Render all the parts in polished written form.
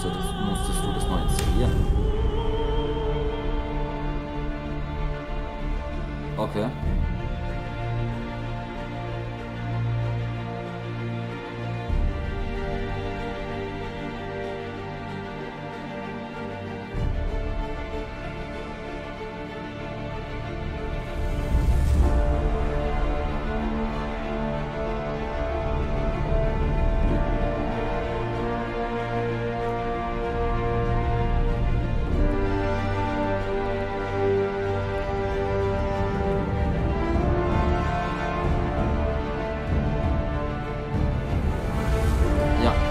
musstest du das neu installieren? Okay. Ja.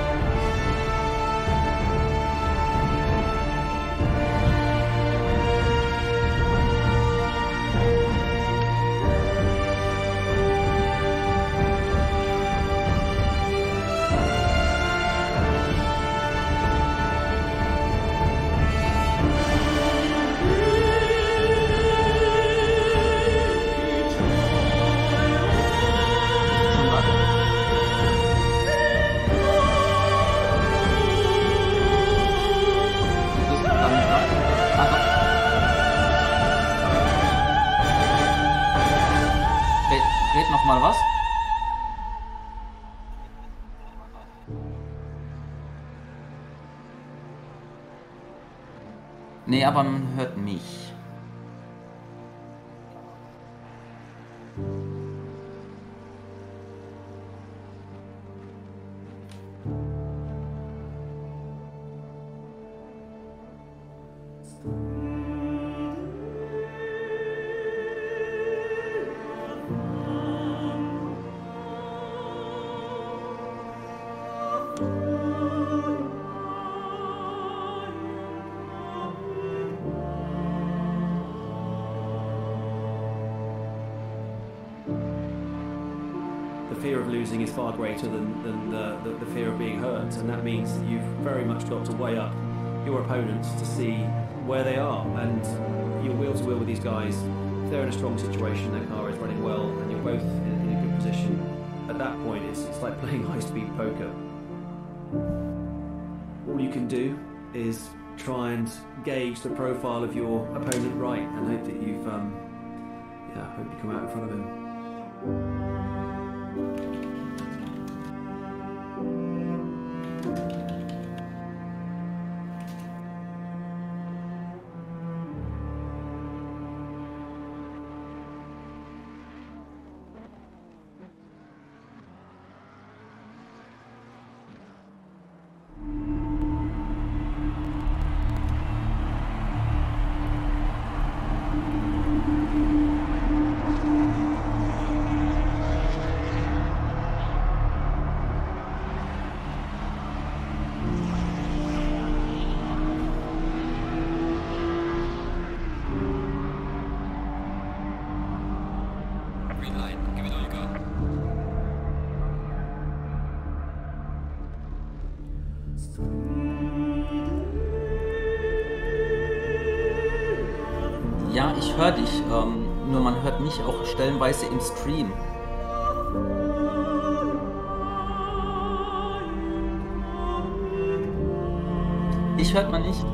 Schon was? Das ist dann also, red noch mal was? Nee, aber man hört mich. The fear of losing is far greater than the fear of being hurt, and that means that you've very much got to weigh up your opponents to see where they are, and you're wheel to wheel with these guys. If they're in a strong situation, their car is running well, and you're both in a good position, at that point it's like playing high-speed poker. All you can do is try and gauge the profile of your opponent right, and hope that you've hope you come out in front of him. Green light, give it all you got. Ja, ich höre dich, nur man hört mich auch stellenweise im Stream. Ich hört man nicht.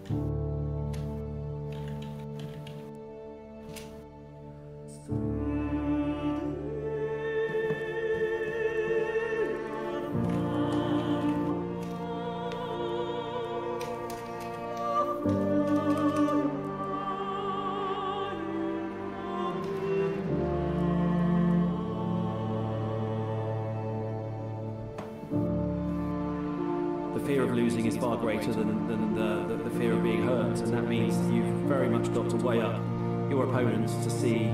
The fear of losing is far greater than the fear of being hurt, and that means you've very much got to weigh up your opponents to see.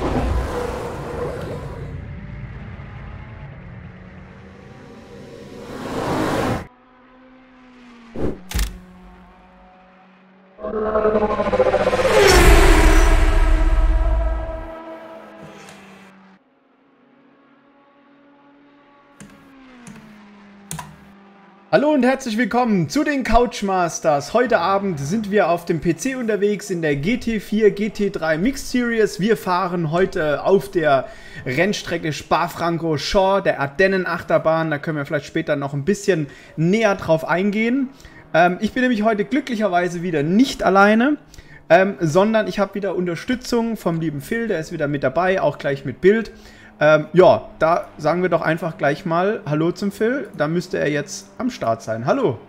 Hallo und herzlich willkommen zu den Couchmasters. Heute Abend sind wir auf dem PC unterwegs in der GT4 GT3 Mixed Series. Wir fahren heute auf der Rennstrecke Spa-Francorchamps, der Ardennen-Achterbahn. Da können wir vielleicht später noch ein bisschen näher drauf eingehen. Ich bin nämlich heute glücklicherweise wieder nicht alleine, sondern ich habe wieder Unterstützung vom lieben Phil. Der ist wieder mit dabei, auch gleich mit Bild. Ja, da sagen wir doch einfach gleich mal Hallo zum Phil. Da müsste er jetzt am Start sein. Hallo.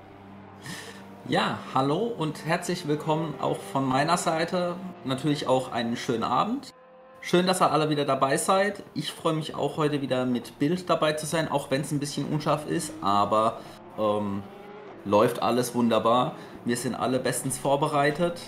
Ja, hallo und herzlich willkommen auch von meiner Seite. Natürlich auch einen schönen Abend. Schön, dass ihr alle wieder dabei seid. Ich freue mich auch heute wieder mit Bild dabei zu sein, auch wenn es ein bisschen unscharf ist, aber läuft alles wunderbar. Wir sind alle bestens vorbereitet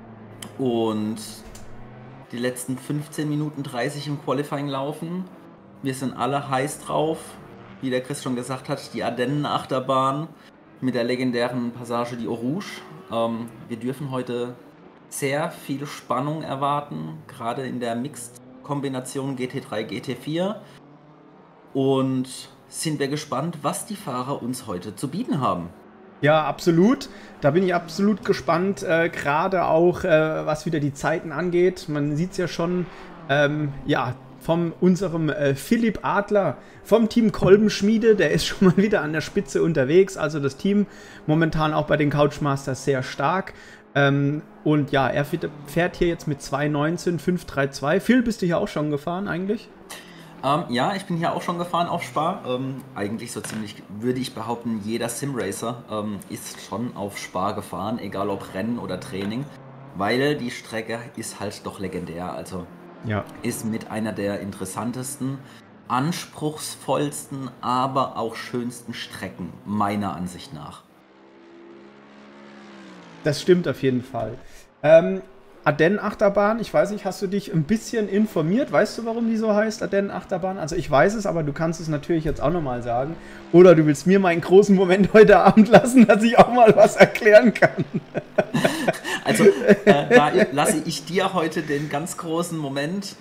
und die letzten 15 Minuten 30 im Qualifying laufen. Wir sind alle heiß drauf. Wie der Chris schon gesagt hat, die Ardennen-Achterbahn mit der legendären Passage die Eau Rouge. Wir dürfen heute sehr viel Spannung erwarten, gerade in der Mixed-Kombination GT3, GT4. Und sind wir gespannt, was die Fahrer uns heute zu bieten haben. Ja, absolut. Da bin ich absolut gespannt, gerade auch, was wieder die Zeiten angeht. Man sieht es ja schon, ja, von unserem Philipp Adler vom Team Kolbenschmiede, der ist schon mal wieder an der Spitze unterwegs. Also das Team momentan auch bei den Couchmasters sehr stark. Und ja, er fährt hier jetzt mit 2.19, 5.32. Phil, bist du hier auch schon gefahren eigentlich? Ja, ich bin hier auch schon gefahren auf Spa. Eigentlich so ziemlich, würde ich behaupten, jeder Simracer ist schon auf Spa gefahren, egal ob Rennen oder Training, weil die Strecke ist halt doch legendär. Also ja, ist mit einer der interessantesten, anspruchsvollsten, aber auch schönsten Strecken, meiner Ansicht nach. Das stimmt auf jeden Fall. Ardennen-Achterbahn, ich weiß nicht, hast du dich ein bisschen informiert? Weißt du, warum die so heißt, Ardennen-Achterbahn? Also ich weiß es, aber du kannst es natürlich jetzt auch nochmal sagen. Oder du willst mir mal einen großen Moment heute Abend lassen, dass ich auch mal was erklären kann. Also da lasse ich dir heute den ganz großen Moment.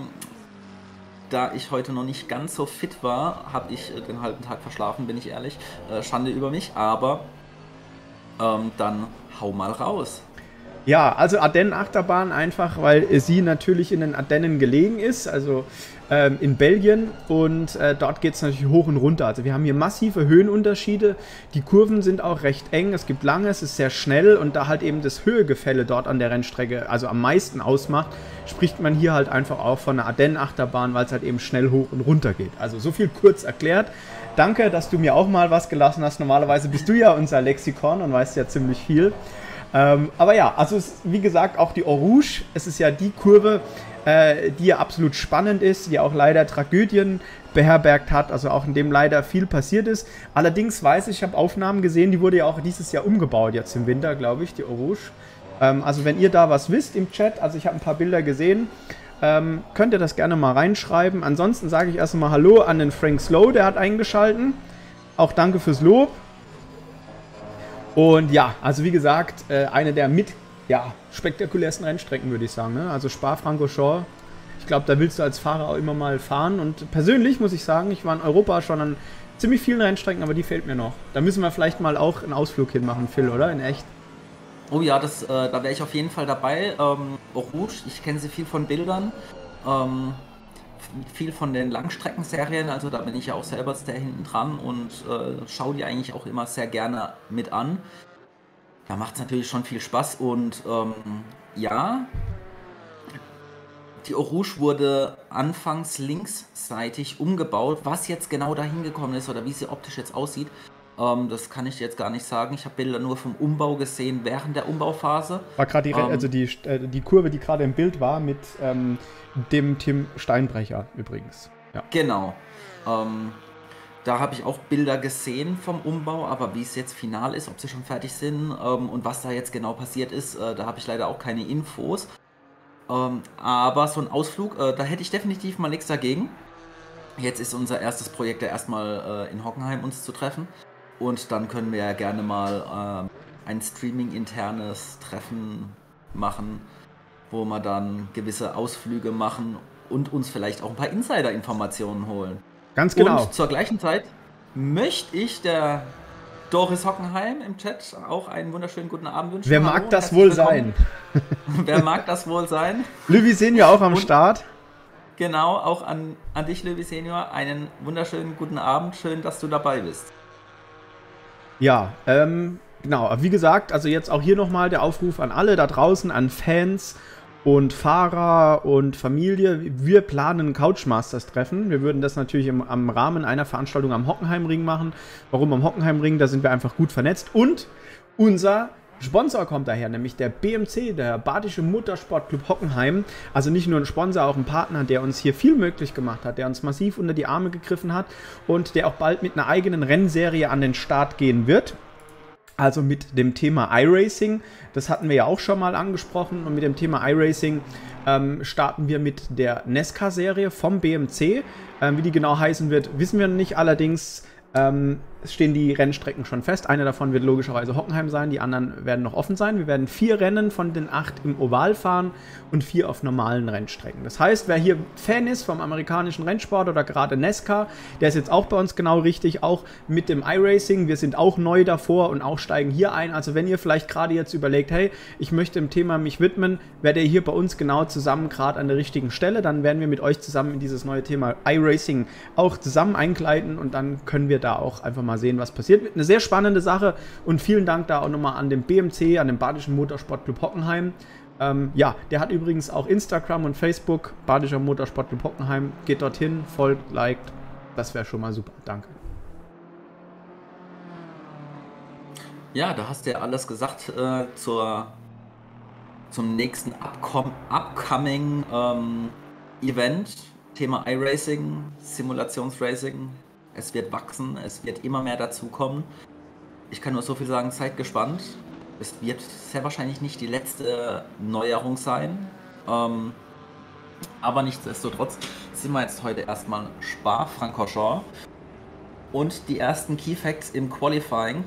Da ich heute noch nicht ganz so fit war, habe ich den halben Tag verschlafen, bin ich ehrlich. Schande über mich, aber dann hau mal raus. Ja, also Ardennen-Achterbahn einfach, weil sie natürlich in den Ardennen gelegen ist, also in Belgien, und dort geht es natürlich hoch und runter. Also wir haben hier massive Höhenunterschiede, die Kurven sind auch recht eng, es gibt lange, es ist sehr schnell, und da halt eben das Höhegefälle dort an der Rennstrecke also am meisten ausmacht, spricht man hier halt einfach auch von einer Ardennen-Achterbahn, weil es halt eben schnell hoch und runter geht. Also so viel kurz erklärt. Danke, dass du mir auch mal was gelassen hast. Normalerweise bist du ja unser Lexikon und weißt ja ziemlich viel. Aber ja, also wie gesagt, auch die Eau Rouge, es ist ja die Kurve, die ja absolut spannend ist, die auch leider Tragödien beherbergt hat, also auch in dem leider viel passiert ist. Allerdings weiß ich habe Aufnahmen gesehen, die wurde ja auch dieses Jahr umgebaut, jetzt im Winter, glaube ich, die Eau Rouge. Also wenn ihr da was wisst im Chat, also ich habe ein paar Bilder gesehen, könnt ihr das gerne mal reinschreiben. Ansonsten sage ich erst einmal Hallo an den Frank Slow, der hat eingeschalten. Auch danke fürs Lob. Und ja, also wie gesagt, eine der spektakulärsten Rennstrecken, würde ich sagen. Ne? Also Spa-Francorchamps, ich glaube, da willst du als Fahrer auch immer mal fahren. Und persönlich muss ich sagen, ich war in Europa schon an ziemlich vielen Rennstrecken, aber die fehlt mir noch. Da müssen wir vielleicht mal auch einen Ausflug hinmachen, Phil, oder? In echt. Oh ja, da wäre ich auf jeden Fall dabei. Eau Rouge, ich kenne sie viel von Bildern. Viel von den Langstreckenserien, also da bin ich ja auch selber sehr hinten dran und schaue die eigentlich auch immer sehr gerne mit an. da macht es natürlich schon viel Spaß und ja, die Eau Rouge wurde anfangs linksseitig umgebaut. Was jetzt genau dahin gekommen ist oder wie sie optisch jetzt aussieht, das kann ich jetzt gar nicht sagen. Ich habe Bilder nur vom Umbau gesehen während der Umbauphase. War gerade die Kurve, die gerade im Bild war, mit dem Tim Steinbrecher übrigens. Ja. Genau. Da habe ich auch Bilder gesehen vom Umbau, aber wie es jetzt final ist, ob sie schon fertig sind und was da jetzt genau passiert ist, da habe ich leider auch keine Infos. Aber so ein Ausflug, da hätte ich definitiv mal nichts dagegen. Jetzt ist unser erstes Projekt ja erstmal in Hockenheim uns zu treffen. Und dann können wir ja gerne mal ein Streaming-internes Treffen machen, wo wir dann gewisse Ausflüge machen und uns vielleicht auch ein paar Insider-Informationen holen. Ganz genau. Und zur gleichen Zeit möchte ich der Doris Hockenheim im Chat auch einen wunderschönen guten Abend wünschen. Wer mag das wohl sein? Wer mag das wohl sein? Löwy Senior auch am Start. Genau, auch an dich, Löwy Senior, einen wunderschönen guten Abend. Schön, dass du dabei bist. Ja, genau. Wie gesagt, also jetzt auch hier nochmal der Aufruf an alle da draußen, an Fans und Fahrer und Familie. Wir planen ein Couchmasters-Treffen. Wir würden das natürlich am Rahmen einer Veranstaltung am Hockenheimring machen. Warum am Hockenheimring? Da sind wir einfach gut vernetzt. Und unser Sponsor kommt daher, nämlich der BMC, der Badische Motorsportclub Hockenheim. Also nicht nur ein Sponsor, auch ein Partner, der uns hier viel möglich gemacht hat, der uns massiv unter die Arme gegriffen hat und der auch bald mit einer eigenen Rennserie an den Start gehen wird. Also mit dem Thema iRacing, das hatten wir ja auch schon mal angesprochen, und mit dem Thema iRacing starten wir mit der NASCAR-Serie vom BMC. Wie die genau heißen wird, wissen wir noch nicht, allerdings stehen die Rennstrecken schon fest. Eine davon wird logischerweise Hockenheim sein, die anderen werden noch offen sein. Wir werden 4 Rennen von den 8 im Oval fahren und 4 auf normalen Rennstrecken. Das heißt, wer hier Fan ist vom amerikanischen Rennsport oder gerade NASCAR, der ist jetzt auch bei uns genau richtig, auch mit dem iRacing. Wir sind auch neu davor und auch steigen hier ein. Also wenn ihr vielleicht gerade jetzt überlegt, hey, ich möchte dem Thema mich widmen, werdet ihr hier bei uns genau zusammen gerade an der richtigen Stelle. Dann werden wir mit euch zusammen in dieses neue Thema iRacing auch zusammen eingleiten und dann können wir da auch einfach mal sehen, was passiert. Eine sehr spannende Sache und vielen Dank da auch nochmal an den BMC, an den Badischen Motorsportclub Hockenheim. Ja, der hat übrigens auch Instagram und Facebook, Badischer Motorsportclub Hockenheim. Geht dorthin, folgt, liked, das wäre schon mal super. Danke. Ja, da hast du ja alles gesagt zum nächsten upcoming Event. Thema iRacing, Simulationsracing. Es wird wachsen, es wird immer mehr dazukommen. Ich kann nur so viel sagen, seid gespannt. Es wird sehr wahrscheinlich nicht die letzte Neuerung sein. Aber nichtsdestotrotz sind wir jetzt heute erstmal Spa-Francorchamps. Und die ersten Key Facts im Qualifying.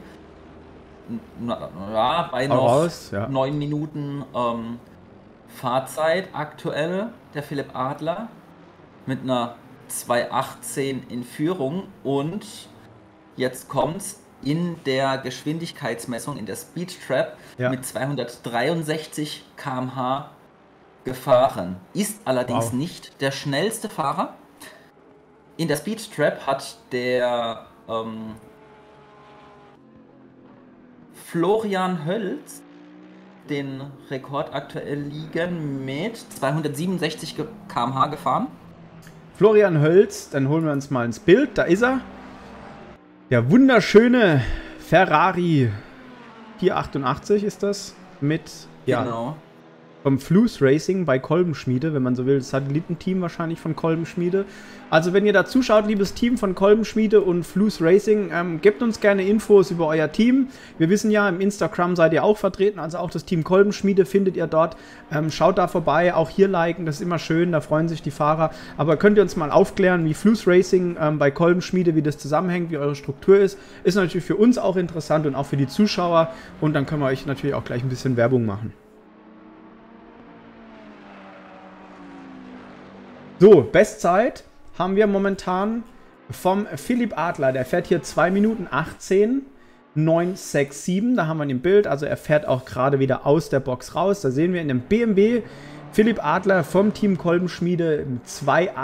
Bei noch 9 Minuten Fahrzeit aktuell der Philipp Adler mit einer 2:18 in Führung, und jetzt kommt's in der Geschwindigkeitsmessung, in der Speed Trap mit 263 km/h gefahren. Ist allerdings nicht der schnellste Fahrer. In der Speed Trap hat der Florian Hölz den Rekord aktuell liegen mit 267 km/h gefahren. Florian Hölz, dann holen wir uns mal ins Bild, da ist er. Der wunderschöne Ferrari 488 ist das, mit genau. Vom Flus Racing bei Kolbenschmiede, wenn man so will, das Satellitenteam wahrscheinlich von Kolbenschmiede. Also wenn ihr da zuschaut, liebes Team von Kolbenschmiede und Flus Racing, gebt uns gerne Infos über euer Team. Wir wissen ja, im Instagram seid ihr auch vertreten, also auch das Team Kolbenschmiede findet ihr dort. Schaut da vorbei, auch hier liken, das ist immer schön, da freuen sich die Fahrer. Aber könnt ihr uns mal aufklären, wie Flus Racing bei Kolbenschmiede, wie das zusammenhängt, wie eure Struktur ist. Ist natürlich für uns auch interessant und auch für die Zuschauer. Und dann können wir euch natürlich auch gleich ein bisschen Werbung machen. So, Bestzeit haben wir momentan vom Philipp Adler. Der fährt hier 2 Minuten 18, 967. Da haben wir ihn im Bild. Also er fährt auch gerade wieder aus der Box raus. Da sehen wir in dem BMW Philipp Adler vom Team Kolbenschmiede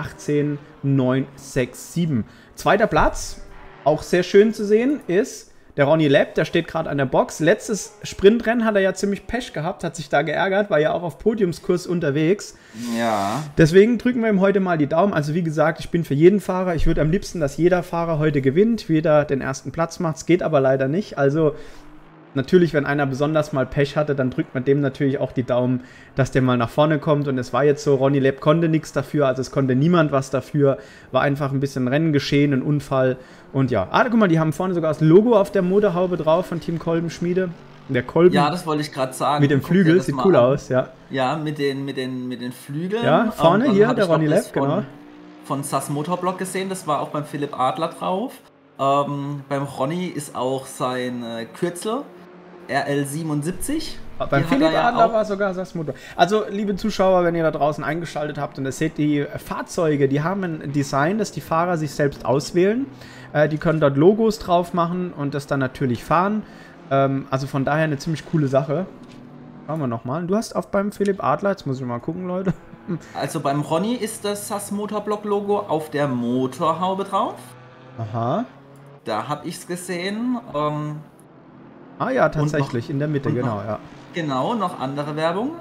2:18,967. Zweiter Platz, auch sehr schön zu sehen, ist Der Ronny Lepp, der steht gerade an der Box. Letztes Sprintrennen hat er ja ziemlich Pech gehabt, hat sich da geärgert, war ja auch auf Podiumskurs unterwegs. Ja. Deswegen drücken wir ihm heute mal die Daumen. Also wie gesagt, ich bin für jeden Fahrer. Ich würde am liebsten, dass jeder Fahrer heute gewinnt, jeder den ersten Platz macht. Es geht aber leider nicht. Also natürlich, wenn einer besonders mal Pech hatte, dann drückt man dem natürlich auch die Daumen, dass der mal nach vorne kommt. Und es war jetzt so, Ronny Lepp konnte nichts dafür, also es konnte niemand was dafür. War einfach ein bisschen Rennen geschehen, ein Unfall. Und ja, guck mal, die haben vorne sogar das Logo auf der Motorhaube drauf von Team Kolbenschmiede. Der Kolben. Ja, das wollte ich gerade sagen. Mit dem Flügel, sieht cool aus, ja. Ja, mit den Flügeln. Ja, vorne hier, der Ronny Lepp, genau. Von SAS Motorblock gesehen, das war auch beim Philipp Adler drauf. Beim Ronny ist auch sein Kürzel RL77. Beim Philipp Adler war sogar SAS Motor. Also, liebe Zuschauer, wenn ihr da draußen eingeschaltet habt und ihr seht, die Fahrzeuge, die haben ein Design, das die Fahrer sich selbst auswählen. Die können dort Logos drauf machen und das dann natürlich fahren. Also von daher eine ziemlich coole Sache. Schauen wir nochmal. Du hast beim Philipp Adler, jetzt muss ich mal gucken, Leute. Also beim Ronny ist das SAS Motorblock Logo auf der Motorhaube drauf. Aha. Da habe ich es gesehen. Ja, tatsächlich, in der Mitte, genau, ja. Genau, noch andere Werbung.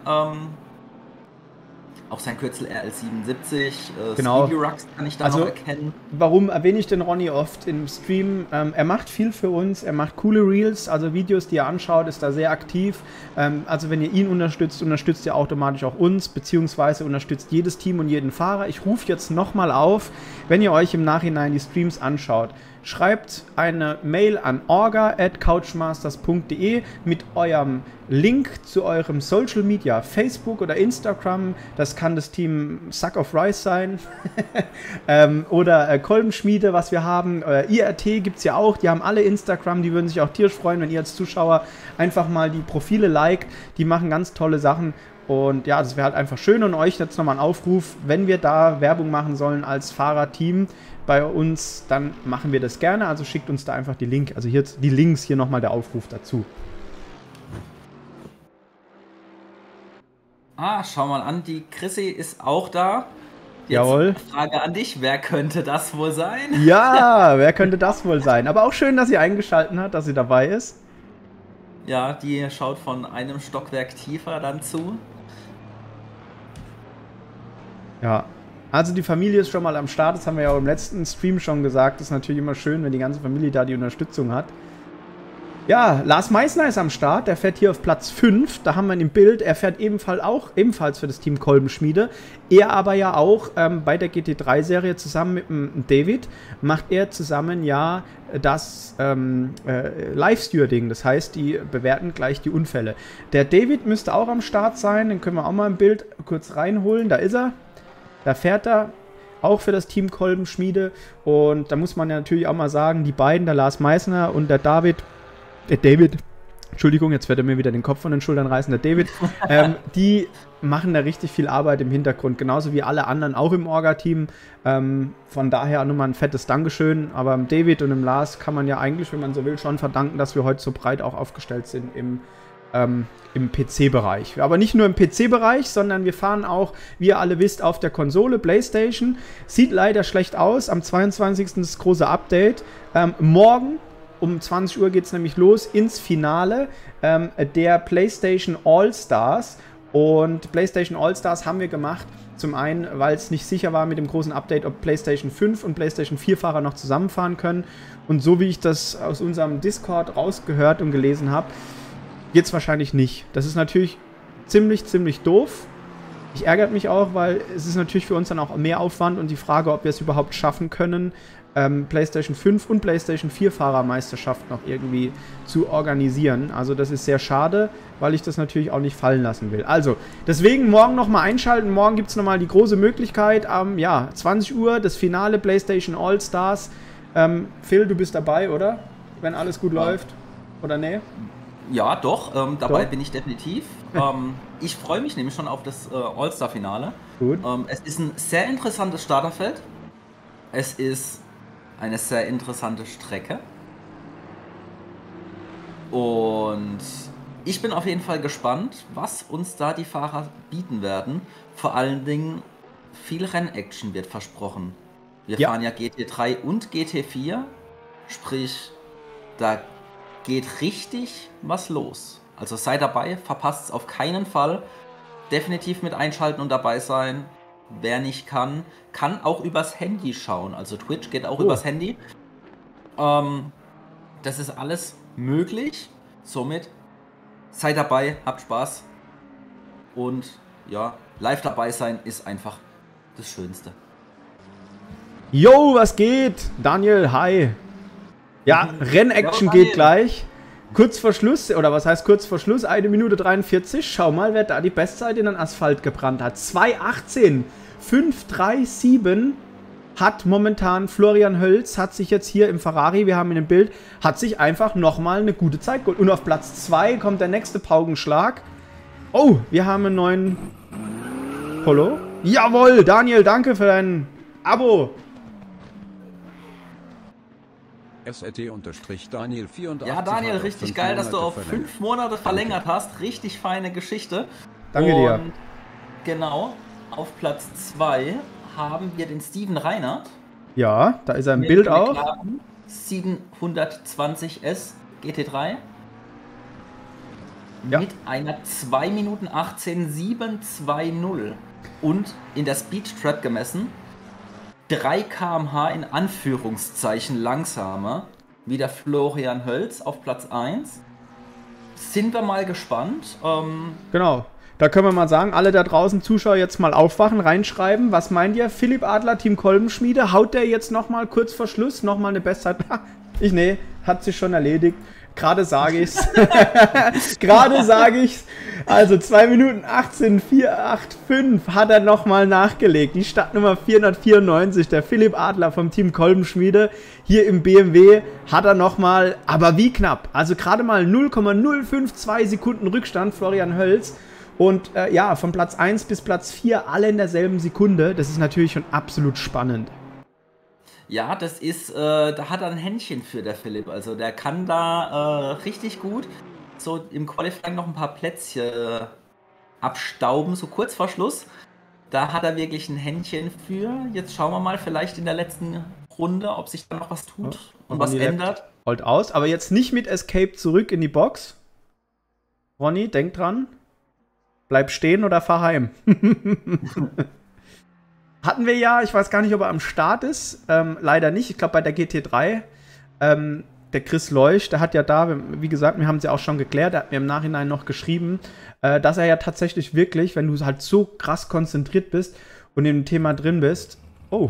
Auch sein Kürzel RL77, genau. Speedy-Rux kann ich da noch erkennen. Warum erwähne ich den Ronny oft im Stream? Er macht viel für uns, er macht coole Reels, also Videos, die er anschaut, ist da sehr aktiv. Also wenn ihr ihn unterstützt, unterstützt ihr automatisch auch uns, beziehungsweise unterstützt jedes Team und jeden Fahrer. Ich rufe jetzt nochmal auf, wenn ihr euch im Nachhinein die Streams anschaut. Schreibt eine Mail an orga@couchmasters.de mit eurem Link zu eurem Social Media, Facebook oder Instagram. Das kann das Team Suck of Rice sein. Oder Kolbenschmiede, was wir haben. IRT gibt es ja auch. Die haben alle Instagram. Die würden sich auch tierisch freuen, wenn ihr als Zuschauer einfach mal die Profile liked. Die machen ganz tolle Sachen. Und ja, das wäre halt einfach schön. Und euch jetzt nochmal ein Aufruf, wenn wir da Werbung machen sollen als Fahrerteam bei uns, dann machen wir das gerne. Also schickt uns da einfach die Link. Also hier die Links, hier nochmal der Aufruf dazu. Schau mal an, die Chrissy ist auch da. Jetzt Jawohl. Frage an dich, wer könnte das wohl sein? Ja, wer könnte das wohl sein? Aber auch schön, dass sie eingeschaltet hat, dass sie dabei ist. Ja, die schaut von einem Stockwerk tiefer dann zu. Ja, also die Familie ist schon mal am Start, das haben wir ja auch im letzten Stream schon gesagt. Das ist natürlich immer schön, wenn die ganze Familie da die Unterstützung hat. Ja, Lars Meissner ist am Start, der fährt hier auf Platz 5, da haben wir ihn im Bild, er fährt ebenfalls für das Team Kolbenschmiede. Er aber ja auch bei der GT3-Serie zusammen mit dem David, macht er zusammen ja das Live-Stewarding, das heißt, die bewerten gleich die Unfälle. Der David müsste auch am Start sein, den können wir auch mal im Bild kurz reinholen, da ist er, da fährt er. Auch für das Team Kolbenschmiede. Und da muss man ja natürlich auch mal sagen, die beiden, der Lars Meissner und der David, Entschuldigung, jetzt wird er mir wieder den Kopf von den Schultern reißen, der David, die machen da richtig viel Arbeit im Hintergrund, genauso wie alle anderen auch im Orga-Team. Von daher nochmal ein fettes Dankeschön. Aber im David und im Lars kann man ja eigentlich, wenn man so will, schon verdanken, dass wir heute so breit auch aufgestellt sind im PC-Bereich. Aber nicht nur im PC-Bereich, sondern wir fahren auch, wie ihr alle wisst, auf der Konsole PlayStation. Sieht leider schlecht aus. Am 22. das große Update. Morgen um 20 Uhr geht es nämlich los ins Finale der PlayStation All-Stars. Und PlayStation All-Stars haben wir gemacht, zum einen, weil es nicht sicher war mit dem großen Update, ob PlayStation 5 und PlayStation 4 Fahrer noch zusammenfahren können. Und so wie ich das aus unserem Discord rausgehört und gelesen habe, geht es wahrscheinlich nicht. Das ist natürlich ziemlich doof. Ich ärgere mich auch, weil es ist natürlich für uns dann auch mehr Aufwand und die Frage, ob wir es überhaupt schaffen können, PlayStation 5 und PlayStation 4 Fahrermeisterschaft noch irgendwie zu organisieren. Also das ist sehr schade, weil ich das natürlich auch nicht fallen lassen will. Also, deswegen morgen nochmal einschalten. Morgen gibt es nochmal die große Möglichkeit, 20 Uhr, das Finale PlayStation All-Stars. Phil, du bist dabei, oder? Wenn alles gut läuft. Oder nee? Ja, doch. Dabei bin ich definitiv. Ich freue mich nämlich schon auf das All-Star-Finale. Gut. Es ist ein sehr interessantes Starterfeld. Es ist eine sehr interessante Strecke. Und ich bin auf jeden Fall gespannt, was uns da die Fahrer bieten werden. Vor allen Dingen, viel Rennaction wird versprochen. Wir fahren ja GT3 und GT4. Sprich, da geht richtig was los. Also seid dabei, verpasst es auf keinen Fall. Definitiv mit einschalten und dabei sein. Wer nicht kann, kann auch übers Handy schauen. Also Twitch geht auch übers Handy. Das ist alles möglich. Somit seid dabei, habt Spaß. Und ja, live dabei sein ist einfach das Schönste. Yo, was geht? Daniel, hi. Ja, Rennaction geht gleich. Kurz vor Schluss, oder was heißt kurz vor Schluss? 1 Minute 43. Schau mal, wer da die Bestzeit in den Asphalt gebrannt hat. 2,18. 5,37 hat momentan Florian Hölz, hat sich jetzt hier im Ferrari, wir haben ihn im Bild, hat sich einfach nochmal eine gute Zeit geholt. Und auf Platz 2 kommt der nächste Paukenschlag. Oh, wir haben einen neuen Polo. Jawohl, Daniel, danke für dein Abo. SRT-Daniel 84. Ja, Daniel, richtig geil, dass du auf 5 Monate verlängert hast. Richtig feine Geschichte. Danke dir. Genau, auf Platz 2 haben wir den Steven Reinhardt. Ja, da ist er im Bild auch. 720S GT3. Ja. Mit einer 2 Minuten 18,720 und in der Speed Trap gemessen 3 km/h in Anführungszeichen langsamer wie der Florian Hölz auf Platz 1. Sind wir mal gespannt. Genau. Da können wir mal sagen, alle da draußen Zuschauer jetzt mal aufwachen, reinschreiben. Was meint ihr? Philipp Adler, Team Kolbenschmiede, haut der jetzt nochmal kurz vor Schluss nochmal eine Bestzeit? Nee, hat sich schon erledigt. Gerade sage ich's. Gerade sage ich's. Also 2 Minuten 18,485 hat er nochmal nachgelegt. Die Startnummer 494, der Philipp Adler vom Team Kolbenschmiede. Hier im BMW hat er nochmal, aber wie knapp. Also gerade mal 0,052 Sekunden Rückstand, Florian Hölz. Und ja, von Platz 1 bis Platz 4 alle in derselben Sekunde. Das ist natürlich schon absolut spannend. Ja, das ist, da hat er ein Händchen für, der Philipp. Also der kann da richtig gut so im Qualifying noch ein paar Plätzchen abstauben, so kurz vor Schluss. Da hat er wirklich ein Händchen für. Jetzt schauen wir mal vielleicht in der letzten Runde, ob sich da noch was tut und was ändert. Holt aus, aber jetzt nicht mit Escape zurück in die Box. Ronny, denk dran. Bleib stehen oder fahr heim. Hatten wir ja, ich weiß gar nicht, ob er am Start ist. Leider nicht. Ich glaube bei der GT3. Der Chris Leuch, der hat ja da, wie gesagt, wir haben es ja auch schon geklärt, der hat mir im Nachhinein noch geschrieben, dass er ja tatsächlich wirklich, wenn du halt so krass konzentriert bist und in dem Thema drin bist. Oh.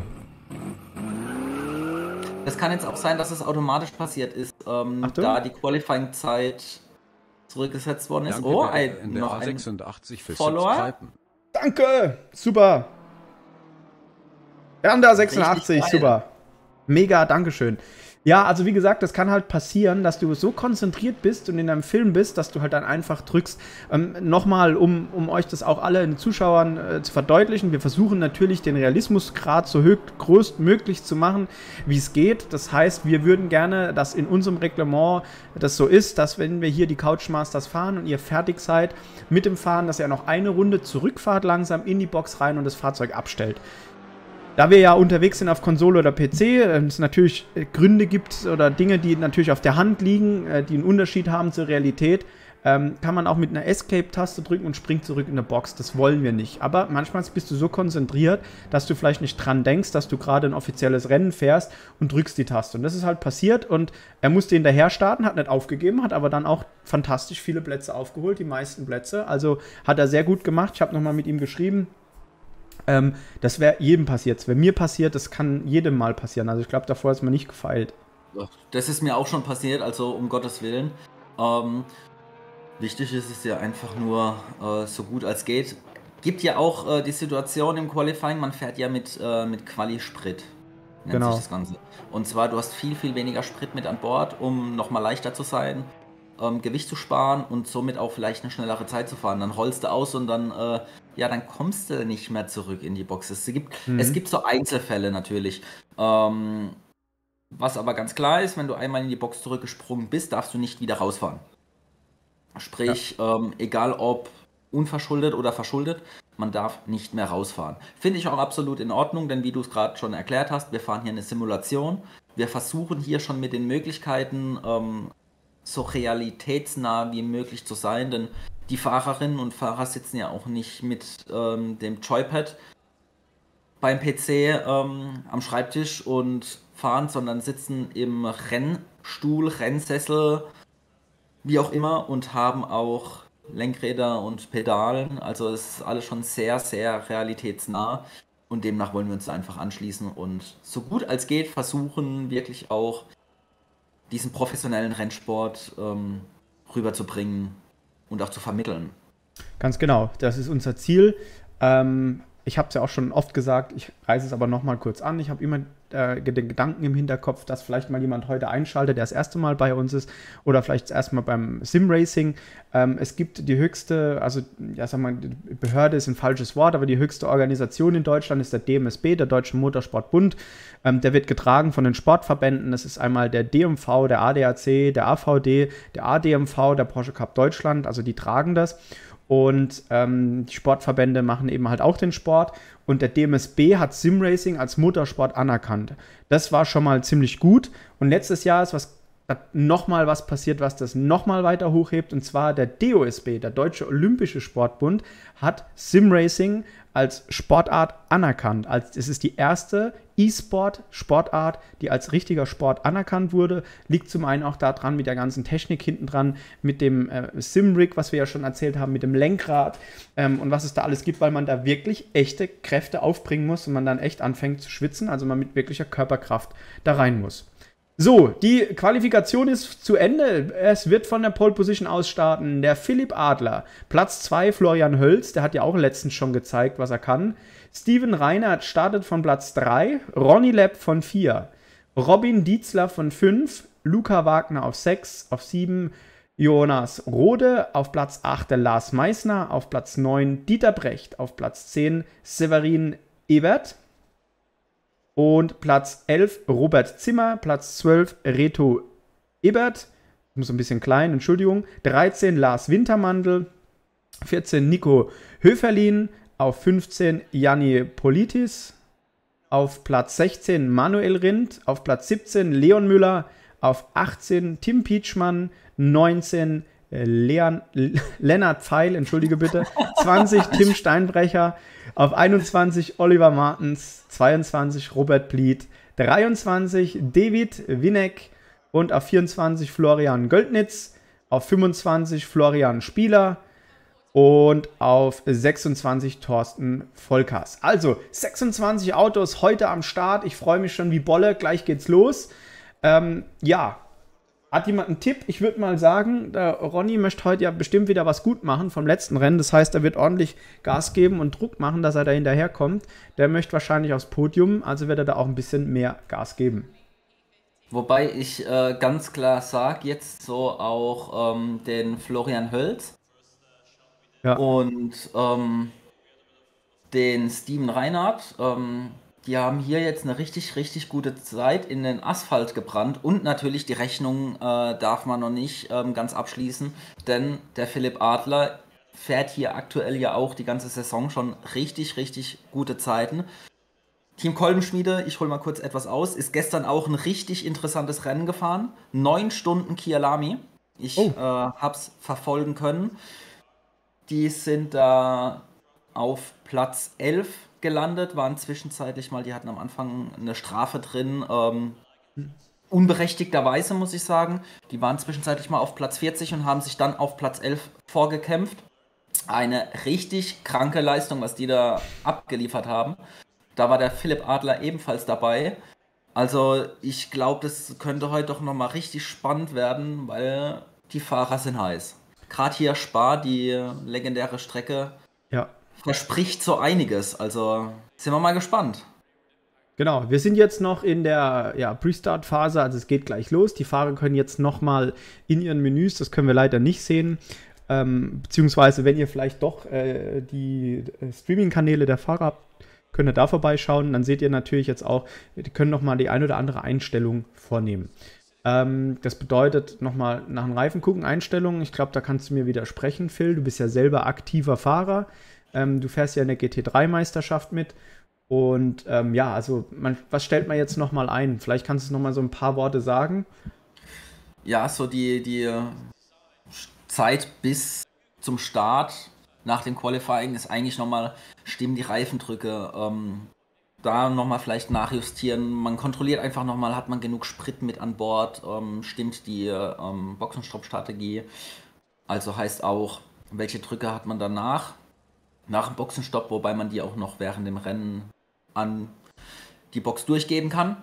Das kann jetzt auch sein, dass es automatisch passiert ist, da die Qualifying-Zeit zurückgesetzt worden ist. Danke, Noch ein 86 für Follower. Danke! Super! Bernder 86, super. Mega, Dankeschön. Ja, also wie gesagt, das kann halt passieren, dass du so konzentriert bist und in einem Film bist, dass du halt dann einfach drückst. Nochmal, um euch das auch alle den Zuschauern zu verdeutlichen, wir versuchen natürlich den Realismusgrad so größtmöglich zu machen, wie es geht. Das heißt, wir würden gerne, dass in unserem Reglement das so ist, dass wenn wir hier die Couchmasters fahren und ihr fertig seid mit dem Fahren, dass ihr noch eine Runde zurückfahrt langsam in die Box rein und das Fahrzeug abstellt. Da wir ja unterwegs sind auf Konsole oder PC, es natürlich Gründe gibt oder Dinge, die natürlich auf der Hand liegen, die einen Unterschied haben zur Realität, kann man auch mit einer Escape-Taste drücken und springt zurück in eine Box. Das wollen wir nicht. Aber manchmal bist du so konzentriert, dass du vielleicht nicht dran denkst, dass du gerade ein offizielles Rennen fährst und drückst die Taste. Und das ist halt passiert und er musste hinterher starten, hat nicht aufgegeben, hat aber dann auch fantastisch viele Plätze aufgeholt, die meisten Plätze. Also hat er sehr gut gemacht. Ich habe nochmal mit ihm geschrieben. Das wäre jedem passiert. Das wäre mir passiert, das kann jedem mal passieren. Also ich glaube, davor ist man nicht gefeilt. Das ist mir auch schon passiert, also um Gottes Willen. Wichtig ist es ja einfach nur so gut als geht. Gibt ja auch die Situation im Qualifying, man fährt ja mit Quali-Sprit. Nennt sich das Ganze. Und zwar, du hast viel, viel weniger Sprit mit an Bord, um nochmal leichter zu sein, Gewicht zu sparen und somit auch vielleicht eine schnellere Zeit zu fahren. Dann rollst du aus und dann, dann kommst du nicht mehr zurück in die Box. Es gibt so Einzelfälle natürlich. Was aber ganz klar ist, wenn du einmal in die Box zurückgesprungen bist, darfst du nicht wieder rausfahren. Sprich, egal ob unverschuldet oder verschuldet, man darf nicht mehr rausfahren. Finde ich auch absolut in Ordnung, denn wie du es gerade schon erklärt hast, wir fahren hier eine Simulation. Wir versuchen hier schon mit den Möglichkeiten so realitätsnah wie möglich zu sein, denn die Fahrerinnen und Fahrer sitzen ja auch nicht mit dem Joypad beim PC am Schreibtisch und fahren, sondern sitzen im Rennstuhl, Rennsessel, wie auch immer, und haben auch Lenkräder und Pedalen. Also es ist alles schon sehr, sehr realitätsnah und demnach wollen wir uns da einfach anschließen und so gut als geht versuchen, wirklich auch diesen professionellen Rennsport rüberzubringen und auch zu vermitteln. Ganz genau, das ist unser Ziel. Ich habe es ja auch schon oft gesagt, ich reiße es aber nochmal kurz an. Ich habe immer den Gedanken im Hinterkopf, dass vielleicht mal jemand heute einschaltet, der das erste Mal bei uns ist oder vielleicht das erste Mal beim Simracing. Es gibt die höchste, also ja, sag mal, Behörde ist ein falsches Wort, aber die höchste Organisation in Deutschland ist der DMSB, der Deutsche Motorsportbund. Der wird getragen von den Sportverbänden. Das ist einmal der DMV, der ADAC, der AVD, der ADMV, der Porsche Cup Deutschland, also die tragen das. Und die Sportverbände machen eben halt auch den Sport. Und der DMSB hat Simracing als Motorsport anerkannt. Das war schon mal ziemlich gut. Und letztes Jahr ist nochmal was passiert, was das nochmal weiter hochhebt. Und zwar der DOSB, der Deutsche Olympische Sportbund, hat Simracing als Sportart anerkannt. Es ist die erste E-Sport-Sportart, die als richtiger Sport anerkannt wurde. Liegt zum einen auch daran mit der ganzen Technik hinten dran, mit dem Simrig, was wir ja schon erzählt haben, mit dem Lenkrad und was es da alles gibt, weil man da wirklich echte Kräfte aufbringen muss und man dann echt anfängt zu schwitzen, also man mit wirklicher Körperkraft da rein muss. So, die Qualifikation ist zu Ende. Es wird von der Pole Position aus starten der Philipp Adler. Platz 2 Florian Hölz, der hat ja auch letztens schon gezeigt, was er kann. Steven Reinhardt startet von Platz 3, Ronny Lepp von 4, Robin Dietzler von 5, Luca Wagner auf 6, auf 7 Jonas Rode, auf Platz 8 der Lars Meissner, auf Platz 9 Dieter Brecht, auf Platz 10 Severin Ebert. Und Platz 11 Robert Zimmer, Platz 12 Reto Ebert, ich muss ein bisschen klein, Entschuldigung, 13 Lars Wintermandl, 14 Nico Höferlin, auf 15 Janni Politis, auf Platz 16 Manuel Rindt, auf Platz 17 Leon Müller, auf 18 Tim Pietschmann, 19 Lennart Pfeil, entschuldige bitte, 20 Tim Steinbrecher, auf 21 Oliver Martens, 22 Robert Pliet, 23 David Winek und auf 24 Florian Göldnitz, auf 25 Florian Spieler und auf 26 Thorsten Volkers. Also 26 Autos heute am Start. Ich freue mich schon wie Bolle. Gleich geht's los. Ja, hat jemand einen Tipp? Ich würde mal sagen, der Ronny möchte heute ja bestimmt wieder was gut machen vom letzten Rennen. Das heißt, er wird ordentlich Gas geben und Druck machen, dass er da hinterherkommt. Der möchte wahrscheinlich aufs Podium, also wird er da auch ein bisschen mehr Gas geben. Wobei ich ganz klar sage, jetzt so auch den Florian Hölz und den Steven Reinhardt. Die haben hier jetzt eine richtig, richtig gute Zeit in den Asphalt gebrannt und natürlich die Rechnung darf man noch nicht ganz abschließen, denn der Philipp Adler fährt hier aktuell ja auch die ganze Saison schon richtig, richtig gute Zeiten. Team Kolbenschmiede, ich hole mal kurz etwas aus, ist gestern auch ein richtig interessantes Rennen gefahren. 9 Stunden Kyalami. Ich hab's verfolgen können. Die sind da auf Platz 11 gelandet, waren zwischenzeitlich mal, die hatten am Anfang eine Strafe drin, unberechtigterweise muss ich sagen. Die waren zwischenzeitlich mal auf Platz 40 und haben sich dann auf Platz 11 vorgekämpft. Eine richtig kranke Leistung, was die da abgeliefert haben. Da war der Philipp Adler ebenfalls dabei. Also ich glaube, das könnte heute doch nochmal richtig spannend werden, weil die Fahrer sind heiß. Gerade hier Spa, die legendäre Strecke, verspricht so einiges. Also sind wir mal gespannt. Genau, wir sind jetzt noch in der Pre-Start-Phase, also es geht gleich los. Die Fahrer können jetzt nochmal in ihren Menüs, das können wir leider nicht sehen, beziehungsweise wenn ihr vielleicht doch die Streaming-Kanäle der Fahrer habt, könnt ihr da vorbeischauen. Dann seht ihr natürlich jetzt auch, die können nochmal die ein oder andere Einstellung vornehmen. Das bedeutet nochmal nach dem Reifen gucken, Einstellungen. Ich glaube, da kannst du mir widersprechen, Phil. Du bist ja selber aktiver Fahrer. Du fährst ja in der GT3-Meisterschaft mit. Und also was stellt man jetzt nochmal ein? Vielleicht kannst du nochmal so ein paar Worte sagen. ja, so die Zeit bis zum Start nach dem Qualifying ist eigentlich nochmal, stimmen die Reifendrücke, da nochmal vielleicht nachjustieren. Man kontrolliert einfach nochmal, hat man genug Sprit mit an Bord, stimmt die Boxenstopp-Strategie. Also heißt auch, welche Drücke hat man danach, nach dem Boxenstopp, wobei man die auch noch während dem Rennen an die Box durchgeben kann.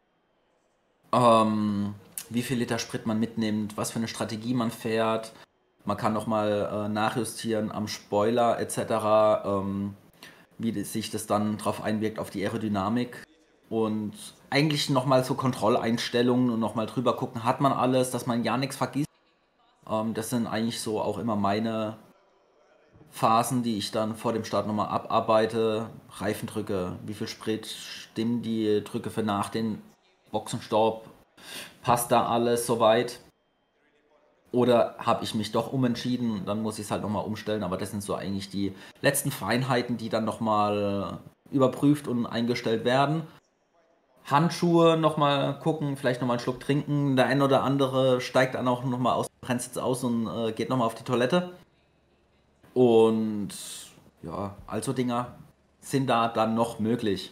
Wie viel Liter Sprit man mitnimmt, was für eine Strategie man fährt. Man kann nochmal nachjustieren am Spoiler etc., wie sich das dann drauf einwirkt auf die Aerodynamik. Und eigentlich nochmal so Kontrolleinstellungen und nochmal drüber gucken, hat man alles, dass man ja nichts vergisst. Das sind eigentlich so auch immer meine Phasen, die ich dann vor dem Start nochmal abarbeite. Reifendrücke, wie viel Sprit, stimmen die Drücke für nach den Boxenstopp, passt da alles soweit? Oder habe ich mich doch umentschieden, dann muss ich es halt nochmal umstellen, aber das sind so eigentlich die letzten Feinheiten, die dann nochmal überprüft und eingestellt werden. Handschuhe nochmal gucken, vielleicht nochmal einen Schluck trinken, der ein oder andere steigt dann auch nochmal aus dem Rennsitz aus und geht nochmal auf die Toilette. Und ja, also Dinger sind da dann noch möglich.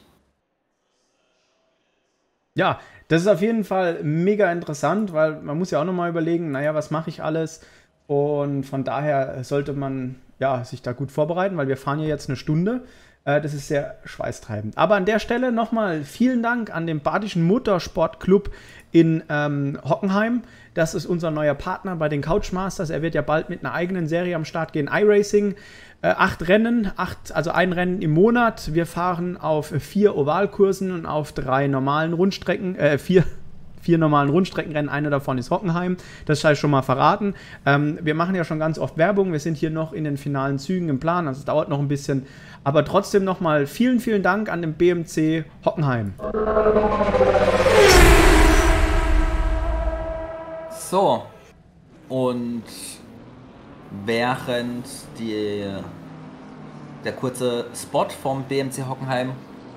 Ja, das ist auf jeden Fall mega interessant, weil man muss ja auch nochmal überlegen, naja, was mache ich alles? Und von daher sollte man ja, sich da gut vorbereiten, weil wir fahren ja jetzt eine Stunde. Das ist sehr schweißtreibend. Aber an der Stelle nochmal vielen Dank an den Badischen Motorsportclub in Hockenheim. Das ist unser neuer Partner bei den Couchmasters. Er wird ja bald mit einer eigenen Serie am Start gehen, iRacing. 8 Rennen, also ein Rennen im Monat. Wir fahren auf 4 Ovalkursen und auf 3 normalen Rundstrecken, 4 normalen Rundstreckenrennen, eine davon ist Hockenheim, das sei schon mal verraten. Wir machen ja schon ganz oft Werbung, wir sind hier noch in den finalen Zügen im Plan, also es dauert noch ein bisschen, aber trotzdem nochmal vielen, vielen Dank an den BMC Hockenheim. So, und während der kurze Spot vom BMC Hockenheim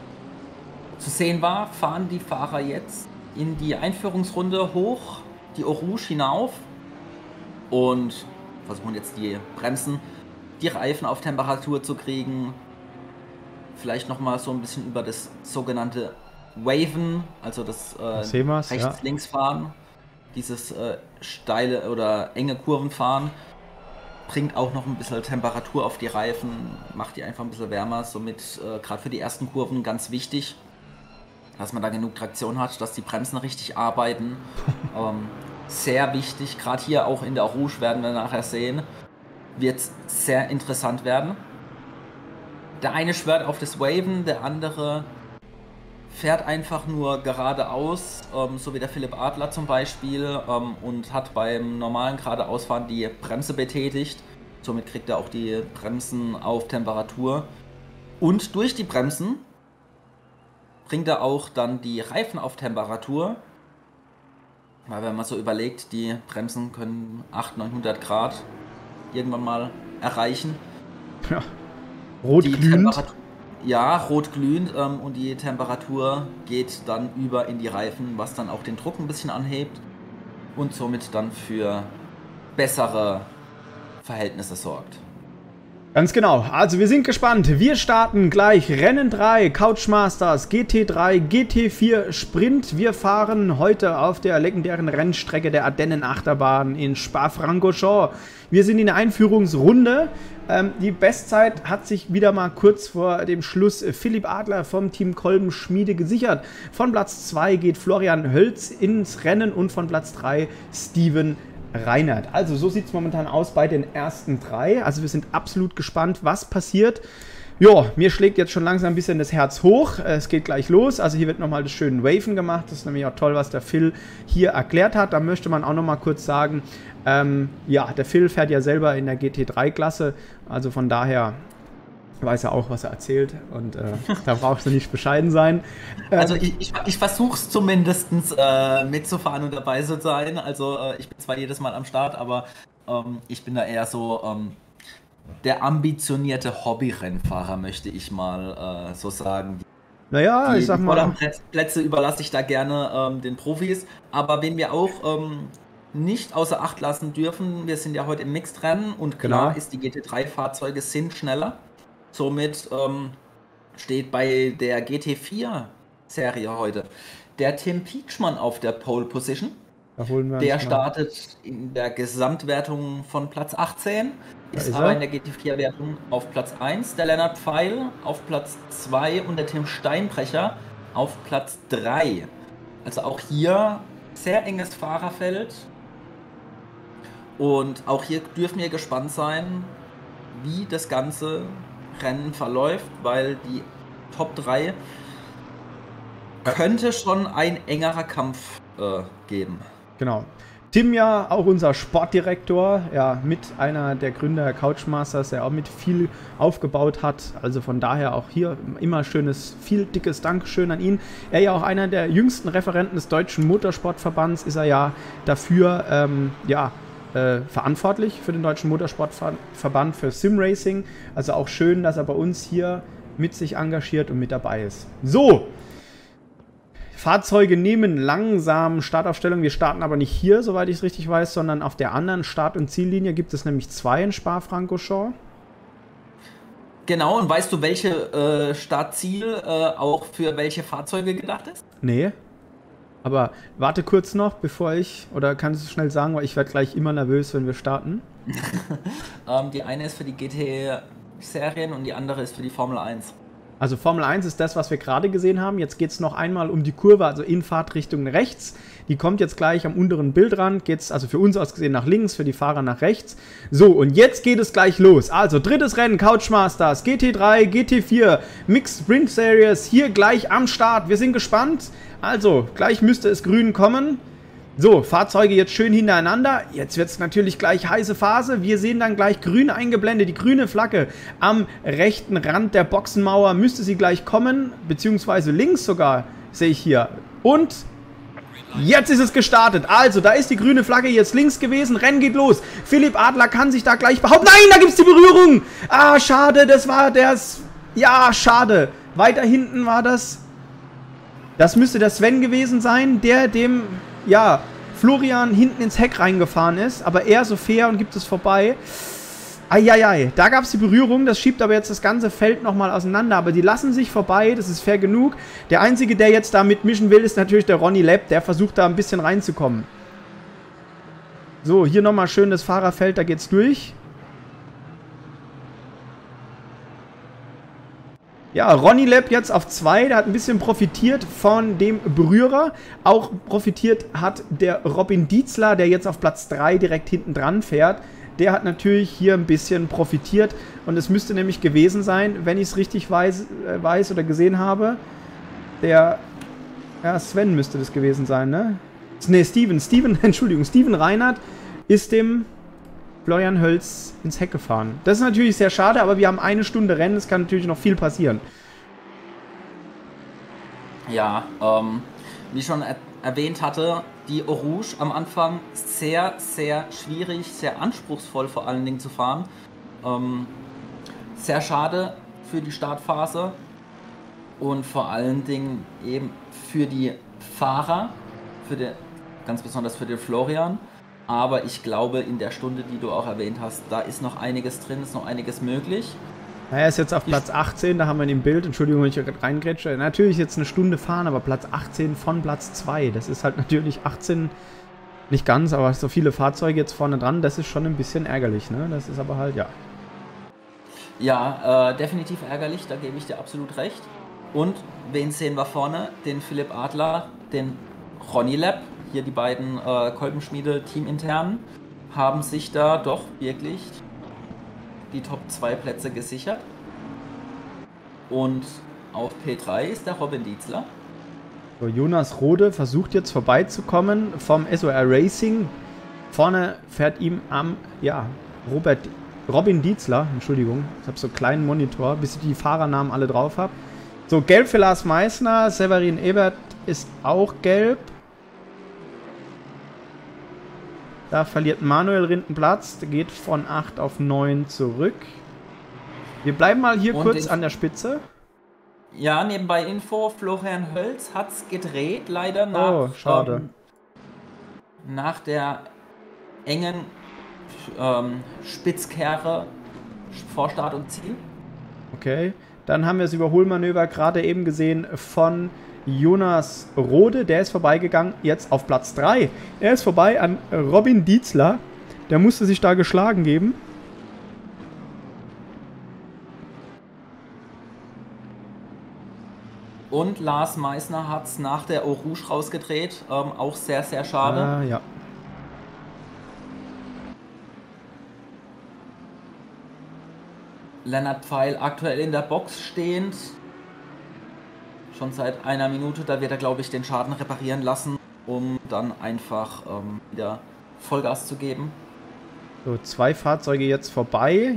zu sehen war, fahren die Fahrer jetzt in die Einführungsrunde hoch, die Eau Rouge hinauf und versuchen jetzt die Bremsen, die Reifen auf Temperatur zu kriegen. Vielleicht nochmal so ein bisschen über das sogenannte Waven, also das rechts-links fahren, dieses steile oder enge Kurvenfahren, bringt auch noch ein bisschen Temperatur auf die Reifen, macht die einfach ein bisschen wärmer, somit gerade für die ersten Kurven ganz wichtig, dass man da genug Traktion hat, dass die Bremsen richtig arbeiten. Sehr wichtig, gerade hier auch in der Rouge werden wir nachher sehen, wird sehr interessant werden. Der eine schwört auf das Waven, der andere fährt einfach nur geradeaus, so wie der Philipp Adler zum Beispiel, und hat beim normalen geradeausfahren die Bremse betätigt. Somit kriegt er auch die Bremsen auf Temperatur. Und durch die Bremsen bringt er auch dann die Reifen auf Temperatur. Weil wenn man so überlegt, die Bremsen können 800-900 Grad irgendwann mal erreichen. Ja, rotglühend. Ja, rotglühend, und die Temperatur geht dann über in die Reifen, was dann auch den Druck ein bisschen anhebt und somit dann für bessere Verhältnisse sorgt. Ganz genau. Also wir sind gespannt. Wir starten gleich Rennen 3, Couchmasters, GT3, GT4 Sprint. Wir fahren heute auf der legendären Rennstrecke der Ardennen-Achterbahn in Spa-Francorchamps. Wir sind in der Einführungsrunde. Die Bestzeit hat sich wieder mal kurz vor dem Schluss Philipp Adler vom Team Kolben Schmiede gesichert. Von Platz 2 geht Florian Hölz ins Rennen und von Platz 3 Steven Reinert. Also so sieht es momentan aus bei den ersten 3. Also wir sind absolut gespannt, was passiert. Ja, mir schlägt jetzt schon langsam ein bisschen das Herz hoch. Es geht gleich los. Also hier wird nochmal das schöne Waven gemacht. Das ist nämlich auch toll, was der Phil hier erklärt hat. Da möchte man auch nochmal kurz sagen, ja, der Phil fährt ja selber in der GT3-Klasse. Also von daher weiß er auch, was er erzählt. Und da brauchst du nicht bescheiden sein. Also ich versuche es zumindest mitzufahren und dabei zu sein. Also ich bin zwar jedes Mal am Start, aber ich bin da eher so der ambitionierte Hobby-Rennfahrer, möchte ich mal so sagen. Naja, ich sag mal. Die Plätze überlasse ich da gerne den Profis. Aber wen wir auch nicht außer Acht lassen dürfen, wir sind ja heute im Mixed-Rennen und klar Genau. ist, die GT3-Fahrzeuge sind schneller. Somit steht bei der GT4-Serie heute der Tim Pietschmann auf der Pole Position. Da holen wir Der uns mal. startet in der Gesamtwertung von Platz 18, ist ist aber er. in der GT4-Wertung auf Platz 1, der Lennart Pfeil auf Platz 2 und der Tim Steinbrecher auf Platz 3. Also auch hier sehr enges Fahrerfeld. Und auch hier dürfen wir gespannt sein, wie das ganze Rennen verläuft, weil die Top 3 könnte schon ein engerer Kampf geben. Genau. Tim ja auch unser Sportdirektor, ja, mit einer der Gründer der Couchmasters, der auch mit viel aufgebaut hat. Also von daher auch hier immer schönes, viel dickes Dankeschön an ihn. Er ja auch einer der jüngsten Referenten des Deutschen Motorsportverbands, ist er ja dafür, verantwortlich für den Deutschen Motorsportverband, für Simracing. Also auch schön, dass er bei uns hier mit sich engagiert und mit dabei ist. So, Fahrzeuge nehmen langsam Startaufstellung. Wir starten aber nicht hier, soweit ich es richtig weiß, sondern auf der anderen Start- und Ziellinie gibt es nämlich 2 in Spa-Francorchamps. Genau, und weißt du, welche Startziel auch für welche Fahrzeuge gedacht ist? Nee. Aber warte kurz noch, bevor ich, oder kannst du schnell sagen, weil ich werde gleich immer nervös, wenn wir starten. Die eine ist für die GT-Serien und die andere ist für die Formel 1. Also Formel 1 ist das, was wir gerade gesehen haben. Jetzt geht es noch einmal um die Kurve, also in Fahrtrichtung rechts. Die kommt jetzt gleich am unteren Bildrand, geht es also für uns aus gesehen nach links, für die Fahrer nach rechts. So, und jetzt geht es gleich los. Also drittes Rennen, Couchmasters, GT3, GT4, Mixed Sprint Series, hier gleich am Start. Wir sind gespannt. Also, gleich müsste es grün kommen. So, Fahrzeuge jetzt schön hintereinander. Jetzt wird es natürlich gleich heiße Phase. Wir sehen dann gleich grün eingeblendet. Die grüne Flagge am rechten Rand der Boxenmauer müsste sie gleich kommen. Beziehungsweise links sogar, sehe ich hier. Und jetzt ist es gestartet. Also, da ist die grüne Flagge jetzt links gewesen. Rennen geht los. Philipp Adler kann sich da gleich behaupten. Nein, da gibt es die Berührung. Ah, schade, das war das. Ja, schade. Weiter hinten war das. Das müsste der Sven gewesen sein, der dem... ja, Florian hinten ins Heck reingefahren ist, aber er so fair und gibt es vorbei. Eieiei, da gab es die Berührung, das schiebt aber jetzt das ganze Feld nochmal auseinander, aber die lassen sich vorbei, das ist fair genug. Der Einzige, der jetzt da mitmischen will, ist natürlich der Ronny Lepp, der versucht da ein bisschen reinzukommen. So, hier nochmal schön das Fahrerfeld, da geht's durch. Ja, Ronny Lepp jetzt auf 2, der hat ein bisschen profitiert von dem Berührer. Auch profitiert hat der Robin Dietzler, der jetzt auf Platz 3 direkt hinten dran fährt. Der hat natürlich hier ein bisschen profitiert und es müsste nämlich gewesen sein, wenn ich es richtig weiß oder gesehen habe, der, ja, Sven müsste das gewesen sein, ne? Ne, Steven Reinhardt ist dem Florian Hölz ins Heck gefahren. Das ist natürlich sehr schade, aber wir haben 1 Stunde Rennen, es kann natürlich noch viel passieren. Ja, wie schon erwähnt hatte, die Eau Rouge am Anfang sehr, sehr schwierig, sehr anspruchsvoll vor allen Dingen zu fahren. Sehr schade für die Startphase und vor allen Dingen eben für die Fahrer, ganz besonders für den Florian. Aber ich glaube, in der Stunde, die du auch erwähnt hast, da ist noch einiges drin, ist noch einiges möglich. Er ist jetzt auf Platz 18, da haben wir ihn im Bild. Entschuldigung, wenn ich hier gerade reingrätsche. Natürlich jetzt eine Stunde fahren, aber Platz 18 von Platz 2. Das ist halt natürlich 18, nicht ganz, aber so viele Fahrzeuge jetzt vorne dran. Das ist schon ein bisschen ärgerlich, ne? Das ist aber halt, ja. Ja, definitiv ärgerlich, da gebe ich dir absolut recht. Und wen sehen wir vorne? Den Philipp Adler, den Ronny Lepp. Hier die beiden Kolbenschmiede-Teaminternen haben sich da doch wirklich die Top 2 Plätze gesichert. Und auf P3 ist der Robin Dietzler. So, Jonas Rode versucht jetzt vorbeizukommen vom SOR Racing. Vorne fährt ihm am, ja, Robin Dietzler, Entschuldigung, ich habe so einen kleinen Monitor, bis ich die Fahrernamen alle drauf habe. So, gelb für Lars Meissner, Severin Ebert ist auch gelb. Da verliert Manuel Rinden Platz, der geht von 8 auf 9 zurück. Wir bleiben mal hier kurz an der Spitze. Ja, nebenbei Info, Florian Hölz hat es gedreht, leider schade. nach der engen Spitzkehre vor Start und Ziel. Okay, dann haben wir das Überholmanöver gerade eben gesehen von Jonas Rode. Der ist vorbeigegangen, jetzt auf Platz 3. Er ist vorbei an Robin Dietzler. Der musste sich da geschlagen geben. Und Lars Meissner hat es nach der Eau Rouge rausgedreht. Auch sehr, sehr schade. Ah, ja. Lennart Pfeil aktuell in der Box stehend. Schon seit einer Minute. Da wird er, glaube ich, den Schaden reparieren lassen, um dann einfach wieder Vollgas zu geben. So, 2 Fahrzeuge jetzt vorbei.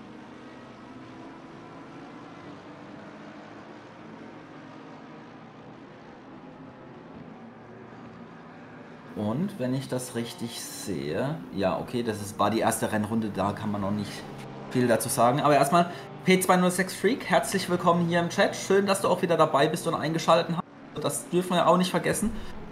Und wenn ich das richtig sehe, ja, okay, war die erste Rennrunde, da kann man noch nicht viel dazu sagen. Aber erstmal, P206 Freak, herzlich willkommen hier im Chat. Schön, dass du auch wieder dabei bist und eingeschaltet hast. Das dürfen wir ja auch nicht vergessen.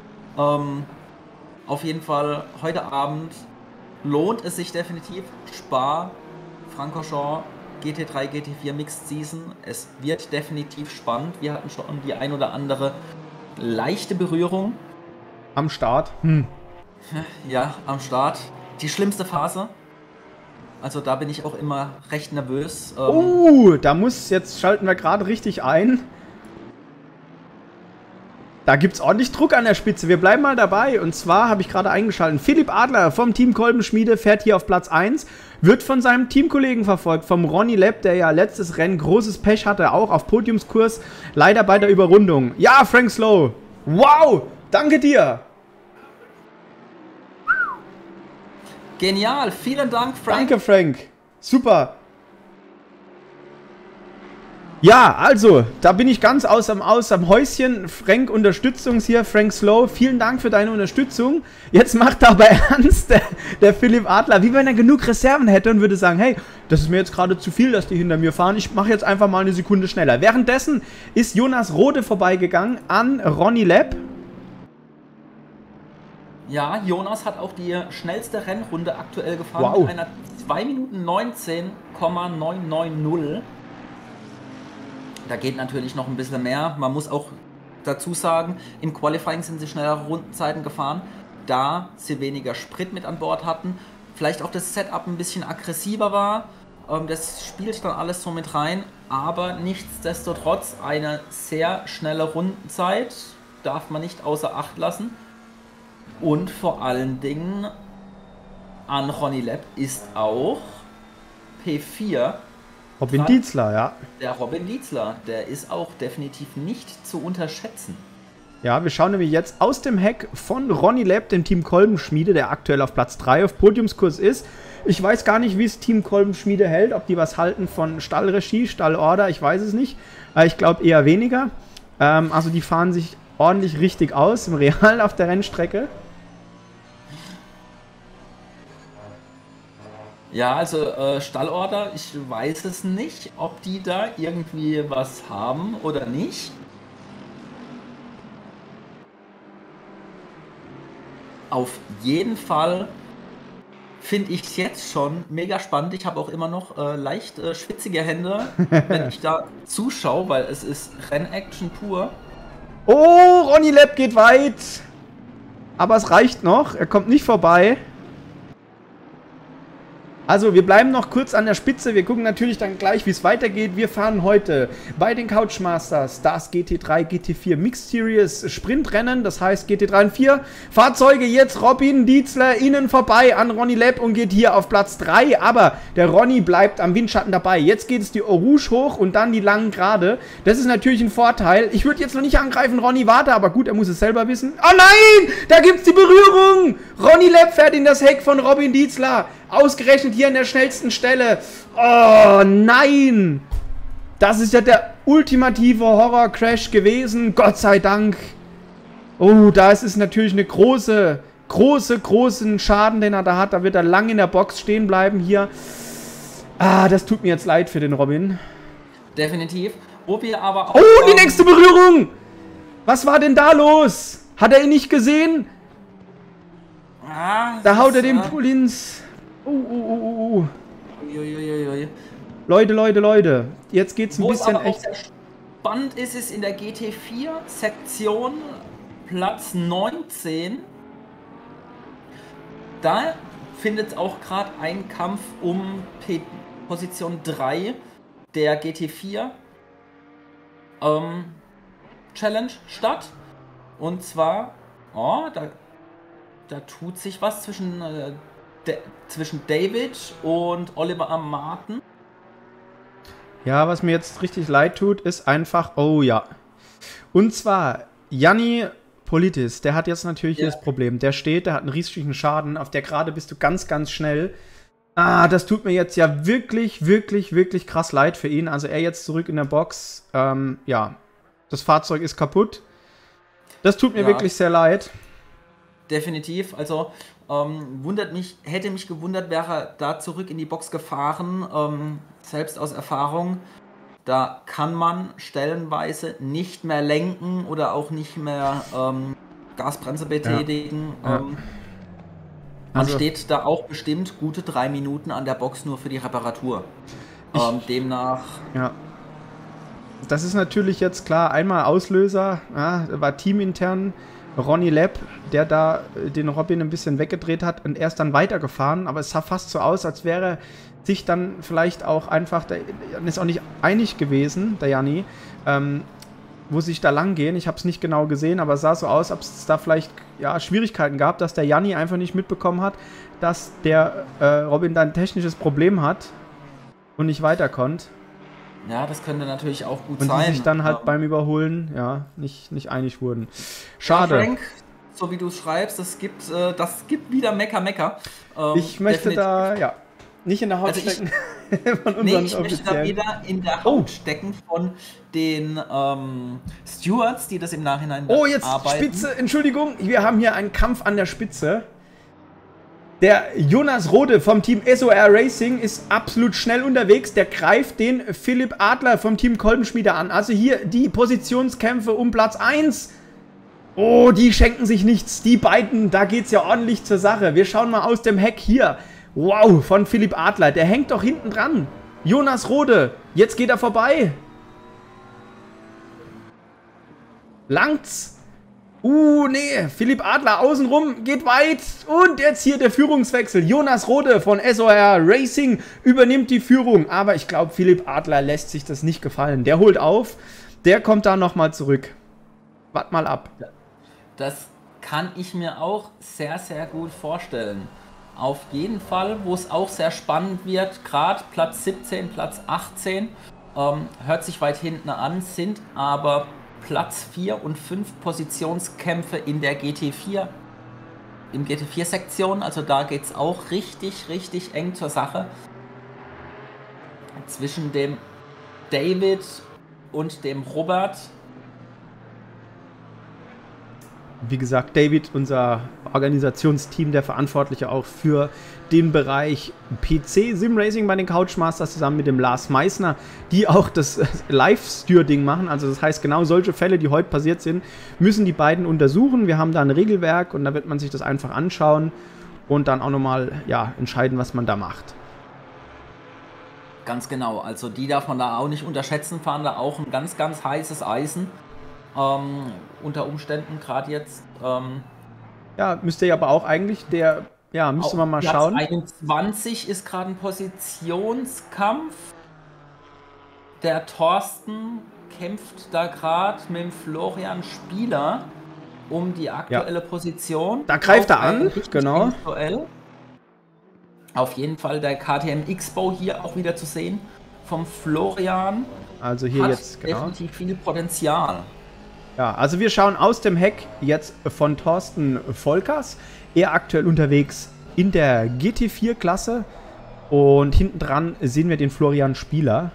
Auf jeden Fall, heute Abend lohnt es sich definitiv. Spa, Francorchamps, GT3, GT4 Mixed Season. Es wird definitiv spannend. Wir hatten schon die ein oder andere leichte Berührung. Am Start. Ja, am Start. Die schlimmste Phase. Also da bin ich auch immer recht nervös. Jetzt schalten wir gerade richtig ein. Da gibt es ordentlich Druck an der Spitze. Wir bleiben mal dabei. Und zwar habe ich gerade eingeschaltet. Philipp Adler vom Team Kolbenschmiede fährt hier auf Platz 1. Wird von seinem Teamkollegen verfolgt, vom Ronny Lepp, der ja letztes Rennen großes Pech hatte, auch auf Podiumskurs. Leider bei der Überrundung. Ja, Frank Slow. Wow, danke dir. Genial, vielen Dank, Frank. Danke, Frank. Super. Ja, also, da bin ich ganz aus am Häuschen. Frank, Unterstützung hier, Frank Slow. Vielen Dank für deine Unterstützung. Jetzt macht aber ernst der Philipp Adler, wie wenn er genug Reserven hätte und würde sagen, hey, das ist mir jetzt gerade zu viel, dass die hinter mir fahren. Ich mache jetzt einfach mal eine Sekunde schneller. Währenddessen ist Jonas Rode vorbeigegangen an Ronny Lepp. Ja, Jonas hat auch die schnellste Rennrunde aktuell gefahren, wow, mit einer 2 Minuten 19,990. Da geht natürlich noch ein bisschen mehr. Man muss auch dazu sagen, im Qualifying sind sie schnellere Rundenzeiten gefahren, da sie weniger Sprit mit an Bord hatten. Vielleicht auch das Setup ein bisschen aggressiver war. Das spielt dann alles so mit rein. Aber nichtsdestotrotz eine sehr schnelle Rundenzeit. Darf man nicht außer Acht lassen. Und vor allen Dingen an Ronny Lepp ist auch P4 Robin Dietzler, ja. Der Robin Dietzler, der ist auch definitiv nicht zu unterschätzen. Ja, wir schauen nämlich jetzt aus dem Heck von Ronny Lepp, dem Team Kolbenschmiede, der aktuell auf Platz 3 auf Podiumskurs ist. Ich weiß gar nicht, wie es Team Kolbenschmiede hält, ob die was halten von Stallregie, Stallorder, ich weiß es nicht. Ich glaube eher weniger. Also die fahren sich ordentlich richtig aus im Real auf der Rennstrecke. Ja, also Stallorder, ich weiß es nicht, ob die da irgendwie was haben oder nicht. Auf jeden Fall finde ich es jetzt schon mega spannend. Ich habe auch immer noch leicht schwitzige Hände, wenn ich da zuschaue, weil es ist Rennaction pur. Oh, Ronny Lepp geht weit. Aber es reicht noch, er kommt nicht vorbei. Also wir bleiben noch kurz an der Spitze, wir gucken natürlich dann gleich, wie es weitergeht. Wir fahren heute bei den Couchmasters das GT3, GT4 Mixed Series Sprintrennen, das heißt GT3 und 4. Fahrzeuge jetzt Robin Dietzler innen vorbei an Ronny Lepp und geht hier auf Platz 3, aber der Ronny bleibt am Windschatten dabei. Jetzt geht es die Eau Rouge hoch und dann die langen Gerade. Das ist natürlich ein Vorteil. Ich würde jetzt noch nicht angreifen, Ronny, warte, aber gut, er muss es selber wissen. Oh nein, da gibt's die Berührung. Ronny Lepp fährt in das Heck von Robin Dietzler. Ausgerechnet hier an der schnellsten Stelle. Oh nein! Das ist ja der ultimative Horror-Crash gewesen. Gott sei Dank. Oh, da ist es natürlich eine großen Schaden, den er da hat. Da wird er lang in der Box stehen bleiben hier. Ah, das tut mir jetzt leid für den Robin. Definitiv. Wo wir aber auch... Oh, die nächste Berührung! Was war denn da los? Hat er ihn nicht gesehen? Da haut er den Pullins. Uiuiuiui. Leute. Jetzt geht's ein Wo bisschen es aber echt. auch sehr spannend ist, ist in der GT4-Sektion Platz 19. Da findet auch gerade ein Kampf um Position 3 der GT4 Challenge statt. Und zwar, da tut sich was zwischen David und Oliver Martin. Ja, was mir jetzt richtig leid tut, ist einfach, oh ja. Und zwar, Gianni Politis, der hat jetzt natürlich das Problem. Der hat einen riesigen Schaden, auf der Gerade bist du ganz, ganz schnell. Das tut mir jetzt ja wirklich krass leid für ihn. Also er jetzt zurück in der Box. Ja, das Fahrzeug ist kaputt. Das tut mir wirklich sehr leid. Definitiv, also hätte mich gewundert, wäre er da zurück in die Box gefahren, selbst aus Erfahrung. Da kann man stellenweise nicht mehr lenken oder auch nicht mehr Gasbremse betätigen. Ja. Man steht da auch bestimmt gute 3 Minuten an der Box nur für die Reparatur. Demnach... Ja. Das ist natürlich jetzt klar, einmal Auslöser, war teamintern, Ronny Lepp, der da den Robin ein bisschen weggedreht hat und er ist dann weitergefahren, aber es sah fast so aus, als wäre sich dann vielleicht auch einfach, der ist auch nicht einig gewesen, der Gianni, wo sich da lang gehen. Ich habe es nicht genau gesehen, aber es sah so aus, ob es da vielleicht Schwierigkeiten gab, dass der Gianni einfach nicht mitbekommen hat, dass der Robin da ein technisches Problem hat und nicht weiter konnte. Ja, das könnte natürlich auch gut sein. Und die sich dann halt beim Überholen nicht einig wurden. Schade. Frank, so wie du es schreibst, das gibt wieder Mecker. Ich möchte da nicht in der Haut stecken von unseren ich möchte da wieder in der Haut stecken von den Stewards, die das im Nachhinein jetzt arbeiten. Spitze, Entschuldigung, wir haben hier einen Kampf an der Spitze. Der Jonas Rode vom Team SOR Racing ist absolut schnell unterwegs. Der greift den Philipp Adler vom Team Kolbenschmiede an. Also hier die Positionskämpfe um Platz 1. Oh, die schenken sich nichts. Die beiden, da geht's ja ordentlich zur Sache. Wir schauen mal aus dem Heck hier. Wow, von Philipp Adler. Der hängt doch hinten dran. Jonas Rode, jetzt geht er vorbei. Langt's? Nee, Philipp Adler außenrum, geht weit. Und jetzt hier der Führungswechsel. Jonas Rode von SOR Racing übernimmt die Führung. Aber ich glaube, Philipp Adler lässt sich das nicht gefallen. Der holt auf, der kommt da nochmal zurück. Wart mal ab. Das kann ich mir auch sehr, sehr gut vorstellen. Auf jeden Fall, wo es auch sehr spannend wird, gerade Platz 17, Platz 18, hört sich weit hinten an, sind aber Platz 4 und 5 Positionskämpfe in der GT4, im GT4-Sektion, also da geht es auch richtig eng zur Sache. Zwischen dem David und dem Robert. Wie gesagt, David, unser Organisationsteam, der Verantwortliche auch für den Bereich PC Sim Racing bei den Couchmasters, zusammen mit dem Lars Meissner, die auch das Live-Stewarding machen. Also das heißt, genau solche Fälle, die heute passiert sind, müssen die beiden untersuchen. Wir haben da ein Regelwerk und da wird man sich das einfach anschauen und dann auch nochmal entscheiden, was man da macht. Ganz genau, also die darf man da auch nicht unterschätzen, fahren da auch ein ganz heißes Eisen. Unter Umständen gerade jetzt. Müsste ja aber auch eigentlich müsste man mal Platz schauen. 21 ist gerade ein Positionskampf. Der Thorsten kämpft da gerade mit dem Florian Spieler um die aktuelle Position. Da greift er an, genau. Duell. Auf jeden Fall der KTM X-Bow hier auch wieder zu sehen vom Florian. Also hier hat jetzt definitiv viel Potenzial. Ja, also wir schauen aus dem Heck jetzt von Thorsten Volkers. Er aktuell unterwegs in der GT4-Klasse. Und hinten dran sehen wir den Florian Spieler.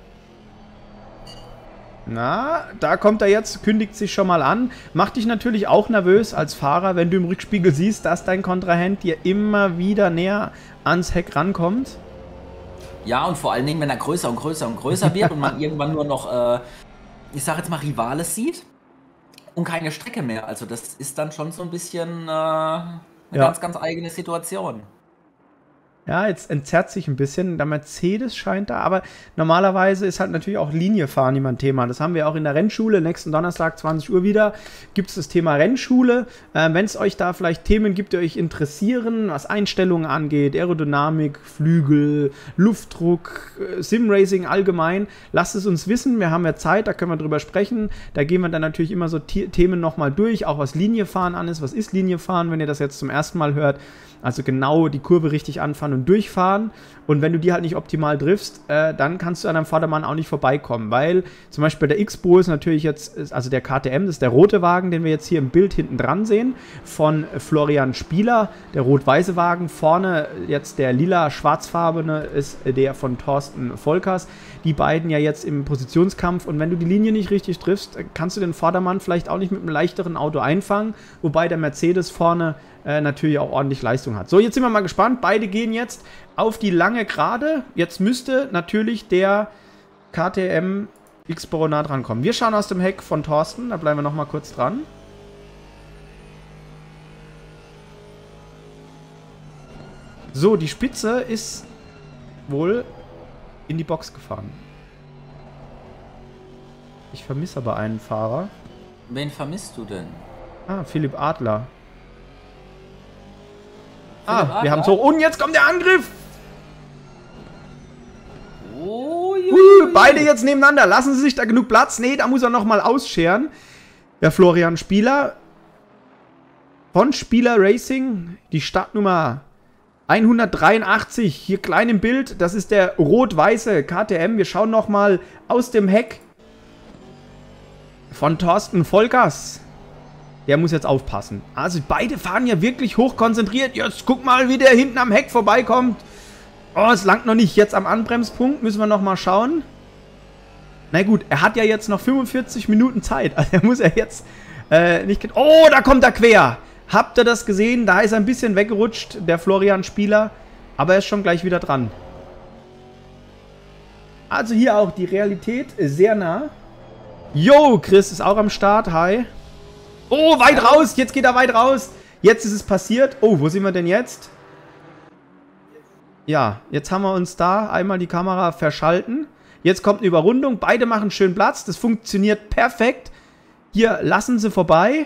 Na, da kommt er jetzt, kündigt sich schon mal an. Macht dich natürlich auch nervös als Fahrer, wenn du im Rückspiegel siehst, dass dein Kontrahent dir immer wieder näher ans Heck rankommt. Ja, und vor allen Dingen, wenn er größer und größer wird und man irgendwann nur noch, ich sag jetzt mal, Rivales sieht. Und keine Strecke mehr. Also das ist dann schon so ein bisschen Eine ganz, ganz eigene Situation. Ja, jetzt entzerrt sich ein bisschen. Der Mercedes scheint da, aber normalerweise ist halt natürlich auch Liniefahren immer ein Thema. Das haben wir auch in der Rennschule. Nächsten Donnerstag, 20 Uhr wieder, gibt es das Thema Rennschule. Wenn es euch da vielleicht Themen gibt, die euch interessieren, was Einstellungen angeht, Aerodynamik, Flügel, Luftdruck, Simracing allgemein, lasst es uns wissen. Wir haben ja Zeit, da können wir drüber sprechen. Da gehen wir dann natürlich immer so Themen nochmal durch, auch was Liniefahren an ist. Was ist Liniefahren, wenn ihr das jetzt zum ersten Mal hört? Also genau die Kurve richtig anfahren und durchfahren. Und wenn du die halt nicht optimal triffst, dann kannst du an deinem Vordermann auch nicht vorbeikommen. Weil zum Beispiel der X-Bo ist natürlich jetzt, also der KTM, das ist der rote Wagen, den wir jetzt hier im Bild hinten dran sehen, von Florian Spieler. Der rot-weiße Wagen, vorne jetzt der lila-schwarzfarbene ist der von Thorsten Volkers. Die beiden ja jetzt im Positionskampf. Und wenn du die Linie nicht richtig triffst, kannst du den Vordermann vielleicht auch nicht mit einem leichteren Auto einfangen. Wobei der Mercedes vorne natürlich auch ordentlich Leistung hat. So, jetzt sind wir mal gespannt. Beide gehen jetzt auf die lange Gerade. Jetzt müsste natürlich der KTM X-Pro nah dran kommen. Wir schauen aus dem Heck von Thorsten. Da bleiben wir noch mal kurz dran. So, die Spitze ist wohl in die Box gefahren. Ich vermisse aber einen Fahrer. Wen vermisst du denn? Ah, Philipp Adler. Wir haben so. Und jetzt kommt der Angriff! Beide jetzt nebeneinander. Lassen Sie sich da genug Platz? Nee, da muss er nochmal ausscheren. Der Florian Spieler von Spieler Racing. Die Startnummer 183. Hier klein im Bild. Das ist der rot-weiße KTM. Wir schauen nochmal aus dem Heck von Thorsten Volkers. Der muss jetzt aufpassen. Also beide fahren ja wirklich hoch konzentriert. Jetzt guck mal, wie der hinten am Heck vorbeikommt. Oh, es langt noch nicht. Jetzt am Anbremspunkt müssen wir noch mal schauen. Na gut, er hat ja jetzt noch 45 Minuten Zeit. Also er muss ja jetzt nicht... Oh, da kommt er quer. Habt ihr das gesehen? Da ist er ein bisschen weggerutscht, der Florian Spieler. Aber er ist schon gleich wieder dran. Also hier auch die Realität sehr nah. Jo, Chris ist auch am Start. Hi. Oh, weit raus. Jetzt geht er weit raus. Jetzt ist es passiert. Oh, wo sind wir denn jetzt? Ja, jetzt haben wir uns da einmal die Kamera verschalten. Jetzt kommt eine Überrundung. Beide machen schön Platz. Das funktioniert perfekt. Hier lassen sie vorbei.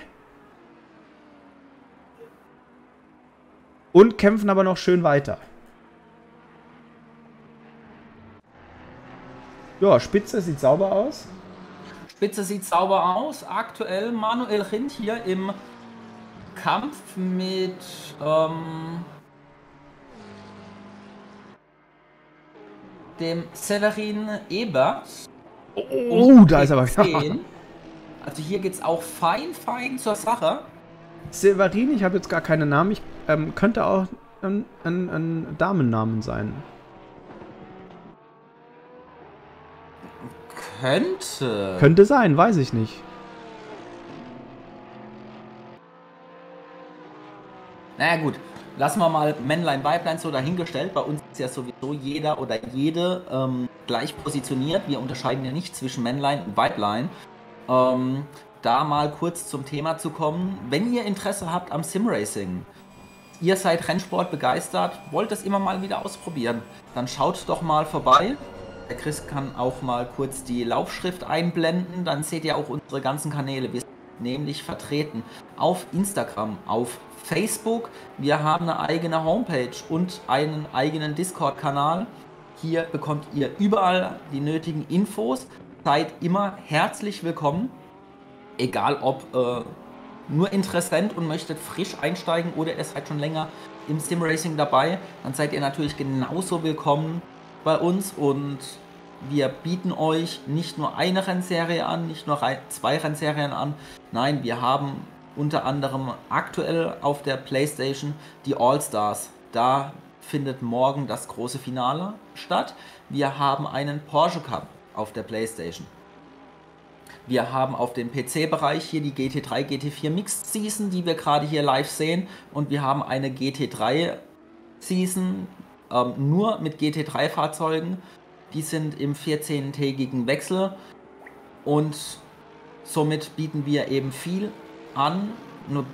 Und kämpfen aber noch schön weiter. Ja, Spitze sieht sauber aus. Spitze sieht sauber aus. Aktuell Manuel Rindt hier im Kampf mit dem Severin Ebert. Oh, da ist aber... Also hier geht es auch fein zur Sache. Severin, ich habe jetzt gar keinen Namen. Ich könnte auch ein Damennamen sein. Könnte sein, weiß ich nicht. Naja gut, lassen wir mal Männlein, Weiblein so dahingestellt. Bei uns ist ja sowieso jeder oder jede gleich positioniert. Wir unterscheiden ja nicht zwischen Männlein und Weiblein. Da mal kurz zum Thema zu kommen. Wenn ihr Interesse habt am Simracing, ihr seid Rennsport begeistert, wollt es immer mal wieder ausprobieren, dann schaut doch mal vorbei. Der Chris kann auch mal kurz die Laufschrift einblenden, dann seht ihr auch unsere ganzen Kanäle. Wir sind nämlich vertreten auf Instagram, auf Facebook. Wir haben eine eigene Homepage und einen eigenen Discord-Kanal. Hier bekommt ihr überall die nötigen Infos. Seid immer herzlich willkommen. Egal ob nur Interessent und möchtet frisch einsteigen oder ihr seid schon länger im Simracing dabei, dann seid ihr natürlich genauso willkommen bei uns und wir bieten euch nicht nur eine Rennserie an, nicht nur 2 Rennserien an, nein, wir haben unter anderem aktuell auf der PlayStation die All-Stars. Da findet morgen das große Finale statt. Wir haben einen Porsche Cup auf der PlayStation. Wir haben auf dem PC-Bereich hier die GT3, GT4 Mixed Season, die wir gerade hier live sehen. Und wir haben eine GT3 Season nur mit GT3-Fahrzeugen. Die sind im 14-tägigen Wechsel. Und somit bieten wir eben viel an. Nur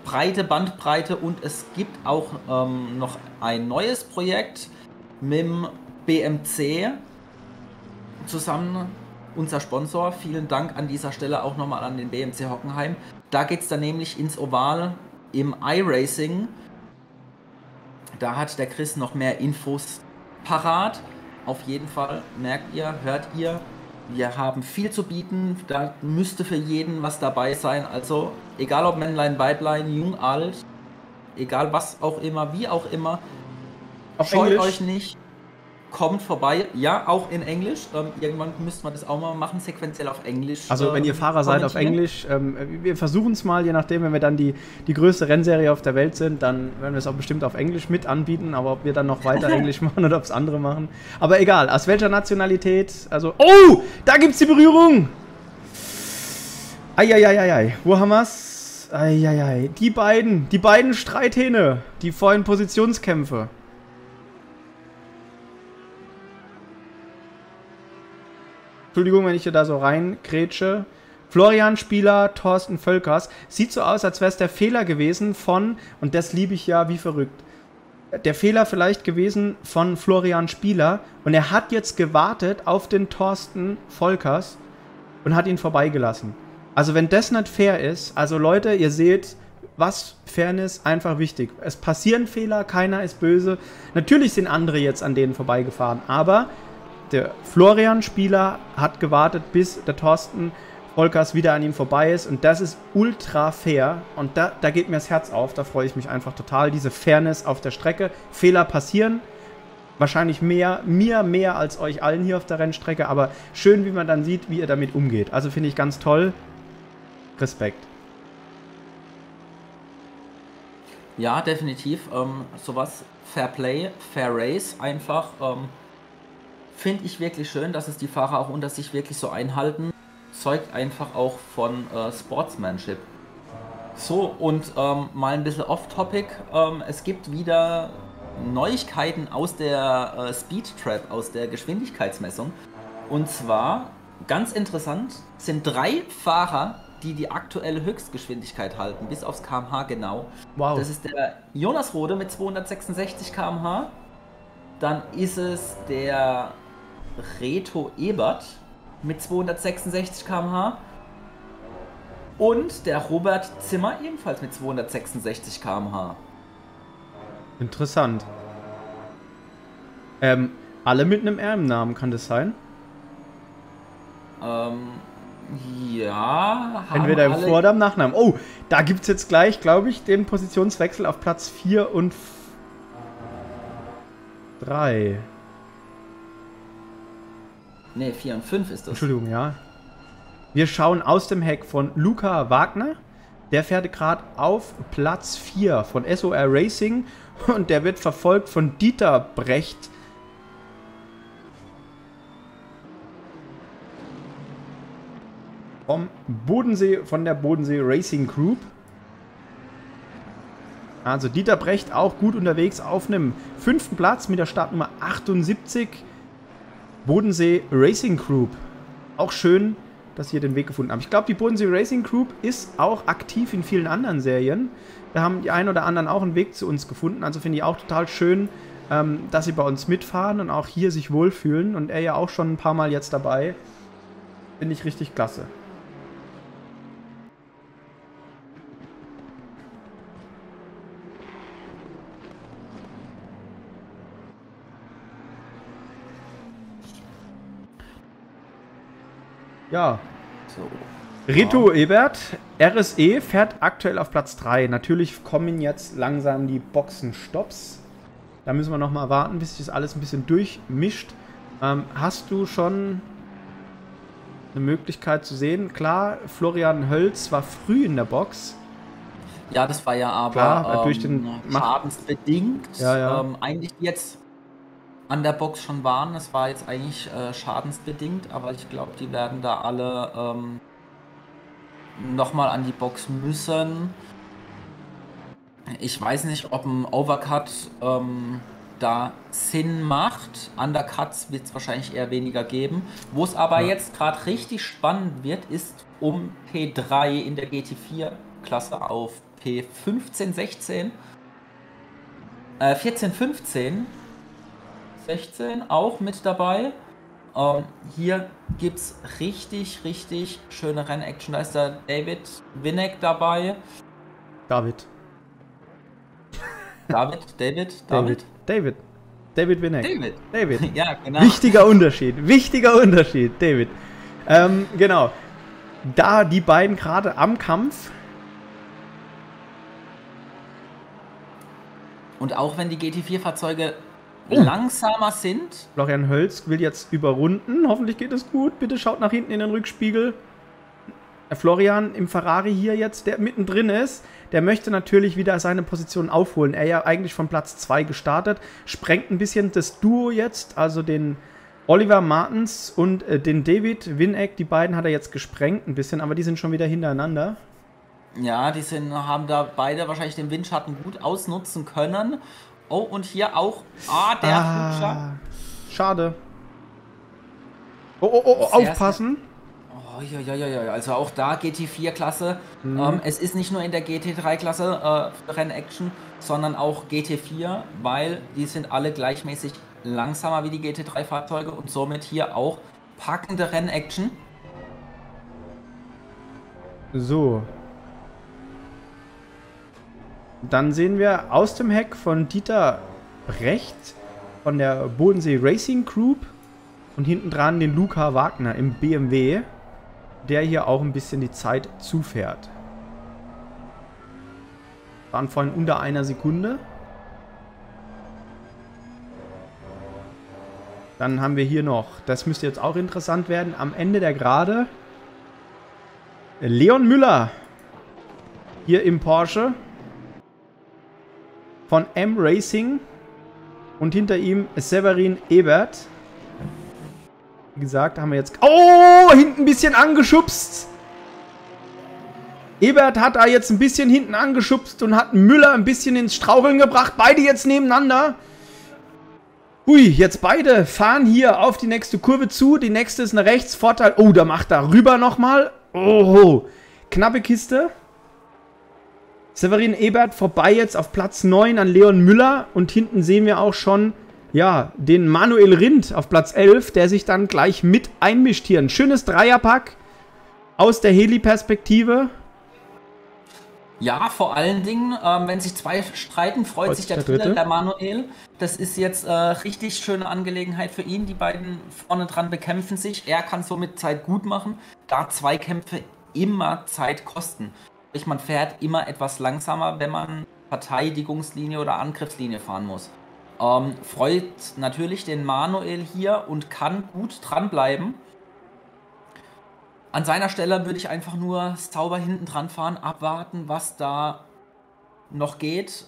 breite Bandbreite und es gibt auch noch ein neues Projekt mit dem BMC zusammen, unser Sponsor. Vielen Dank an dieser Stelle auch nochmal an den BMC Hockenheim. Da geht es dann nämlich ins Oval im iRacing. Da hat der Chris noch mehr Infos parat. Auf jeden Fall merkt ihr, hört ihr, wir haben viel zu bieten. Da müsste für jeden was dabei sein. Also egal ob Männlein, Weiblein, jung, alt, egal was auch immer, wie auch immer. Auf Scheut Englisch? euch nicht. Kommt vorbei. Ja, auch in Englisch. Irgendwann müssten wir das auch mal machen, sequenziell auf Englisch. Also wenn ihr Fahrer seid auf Englisch, wir versuchen es mal, je nachdem, wenn wir dann die größte Rennserie auf der Welt sind, dann werden wir es auch bestimmt auf Englisch mit anbieten, aber ob wir dann noch weiter Englisch machen oder ob es andere machen. Aber egal, aus welcher Nationalität, also... Oh, da gibt's die Berührung! Eieieiei, wo haben wir's? Eieiei, die beiden Streithähne, die vorhin Positionskämpfe. Entschuldigung, wenn ich hier da so reingrätsche. Florian Spieler, Thorsten Völkers. Sieht so aus, als wäre es der Fehler gewesen von, und das liebe ich ja wie verrückt, der Fehler vielleicht gewesen von Florian Spieler und er hat jetzt gewartet auf den Thorsten Völkers und hat ihn vorbeigelassen. Also wenn das nicht fair ist, also Leute, ihr seht, was Fairness einfach wichtig. Es passieren Fehler, keiner ist böse. Natürlich sind andere jetzt an denen vorbeigefahren, aber der Florian Spieler hat gewartet, bis der Thorsten Völkers wieder an ihm vorbei ist und das ist ultra fair und da geht mir das Herz auf, da freue ich mich einfach total, diese Fairness auf der Strecke. Fehler passieren, wahrscheinlich mir mehr als euch allen hier auf der Rennstrecke, aber schön, wie man dann sieht, wie ihr damit umgeht. Also finde ich ganz toll. Respekt. Ja, definitiv. Sowas, Fair Play, Fair Race einfach. Finde ich wirklich schön, dass es die Fahrer auch unter sich wirklich so einhalten. Zeugt einfach auch von Sportsmanship. So, und mal ein bisschen off-topic. Es gibt wieder Neuigkeiten aus der Speed Trap, aus der Geschwindigkeitsmessung. Und zwar, ganz interessant, sind 3 Fahrer, die die aktuelle Höchstgeschwindigkeit halten, bis aufs km/h genau. Wow. Das ist der Jonas Rode mit 266 km/h. Dann ist es der Reto Ebert mit 266 km/h und der Robert Zimmer ebenfalls mit 266 km/h. Interessant. Alle mit einem R im Namen, kann das sein? Ja. Entweder im Vor- oder im Nachnamen. Oh, da gibt es jetzt gleich, glaube ich, den Positionswechsel auf Platz 4 und 3. Ne, 4 und 5 ist das. Entschuldigung, ja. Wir schauen aus dem Heck von Luca Wagner. Der fährt gerade auf Platz 4 von SOR Racing und der wird verfolgt von Dieter Brecht. Von der Bodensee Racing Group. Also Dieter Brecht auch gut unterwegs auf einem 5. Platz mit der Startnummer 78. Bodensee Racing Group. Auch schön, dass ihr den Weg gefunden habt. Ich glaube, die Bodensee Racing Group ist auch aktiv in vielen anderen Serien. Da haben die einen oder anderen auch einen Weg zu uns gefunden. Also finde ich auch total schön, dass sie bei uns mitfahren und auch hier sich wohlfühlen. Und er ja auch schon ein paar Mal jetzt dabei. Finde ich richtig klasse. Ja. So. Reto Ebert, RSE, fährt aktuell auf Platz 3. Natürlich kommen jetzt langsam die Boxenstopps. Da müssen wir nochmal warten, bis sich das alles ein bisschen durchmischt. Hast du schon eine Möglichkeit zu sehen? Klar, Florian Hölz war früh in der Box. Ja, das war ja aber klar, durch den schadensbedingt. Ja. Eigentlich jetzt an der Box schon waren. Das war jetzt eigentlich schadensbedingt, aber ich glaube, die werden da alle nochmal an die Box müssen. Ich weiß nicht, ob ein Overcut da Sinn macht. Undercuts wird es wahrscheinlich eher weniger geben. Wo es aber jetzt gerade richtig spannend wird, ist um P3 in der GT4-Klasse auf P15, 16, 14, 15, 16 auch mit dabei. Hier gibt es richtig, richtig schöne Rennaction. Da ist der David Winek dabei. David Winek. David. Ja, genau. Wichtiger Unterschied, David. Genau. Da die beiden gerade am Kampf. Und auch wenn die GT4-Fahrzeuge langsamer sind. Florian Hölz will jetzt überrunden. Hoffentlich geht es gut. Bitte schaut nach hinten in den Rückspiegel. Florian im Ferrari hier jetzt, der mittendrin ist, der möchte natürlich wieder seine Position aufholen. Er ja eigentlich von Platz 2 gestartet. Sprengt ein bisschen das Duo jetzt, also den Oliver Martens und den David Winek. Die beiden hat er jetzt gesprengt ein bisschen, aber die sind schon wieder hintereinander. Ja, haben da beide wahrscheinlich den Windschatten gut ausnutzen können. Oh, und hier auch. Der Flutscher. Schade. Oh, aufpassen. Ja. Also auch da GT4-Klasse. Es ist nicht nur in der GT3-Klasse Rennaction, sondern auch GT4, weil die sind alle gleichmäßig langsamer wie die GT3-Fahrzeuge und somit hier auch packende Rennaction. So. Dann sehen wir aus dem Heck von Dieter Brecht von der Bodensee Racing Group und hinten dran den Luca Wagner im BMW, der hier auch ein bisschen die Zeit zufährt. Waren vorhin unter einer Sekunde. Dann haben wir hier noch, das müsste jetzt auch interessant werden, am Ende der Gerade Leon Müller hier im Porsche von M Racing und hinter ihm Severin Ebert. Wie gesagt, haben wir jetzt... Oh, hinten ein bisschen angeschubst. Ebert hat da jetzt ein bisschen hinten angeschubst und hat Müller ein bisschen ins Straucheln gebracht. Beide jetzt nebeneinander. Hui, jetzt beide fahren hier auf die nächste Kurve zu. Die nächste ist eine Rechtsvorteil. Oh, da macht er rüber nochmal. Oh, knappe Kiste. Severin Ebert vorbei jetzt auf Platz 9 an Leon Müller. Und hinten sehen wir auch schon, ja, den Manuel Rindt auf Platz 11, der sich dann gleich mit einmischt hier. Ein schönes Dreierpack aus der Heli-Perspektive. Ja, vor allen Dingen, wenn sich zwei streiten, freut sich der Dritte, der Manuel. Das ist jetzt richtig schöne Angelegenheit für ihn. Die beiden vorne dran bekämpfen sich. Er kann somit Zeit gut machen, da Zweikämpfe immer Zeit kosten. Man fährt immer etwas langsamer, wenn man Verteidigungslinie oder Angriffslinie fahren muss. Freut natürlich den Manuel hier und kann gut dranbleiben. An seiner Stelle würde ich einfach nur sauber hinten dran fahren, abwarten, was da noch geht,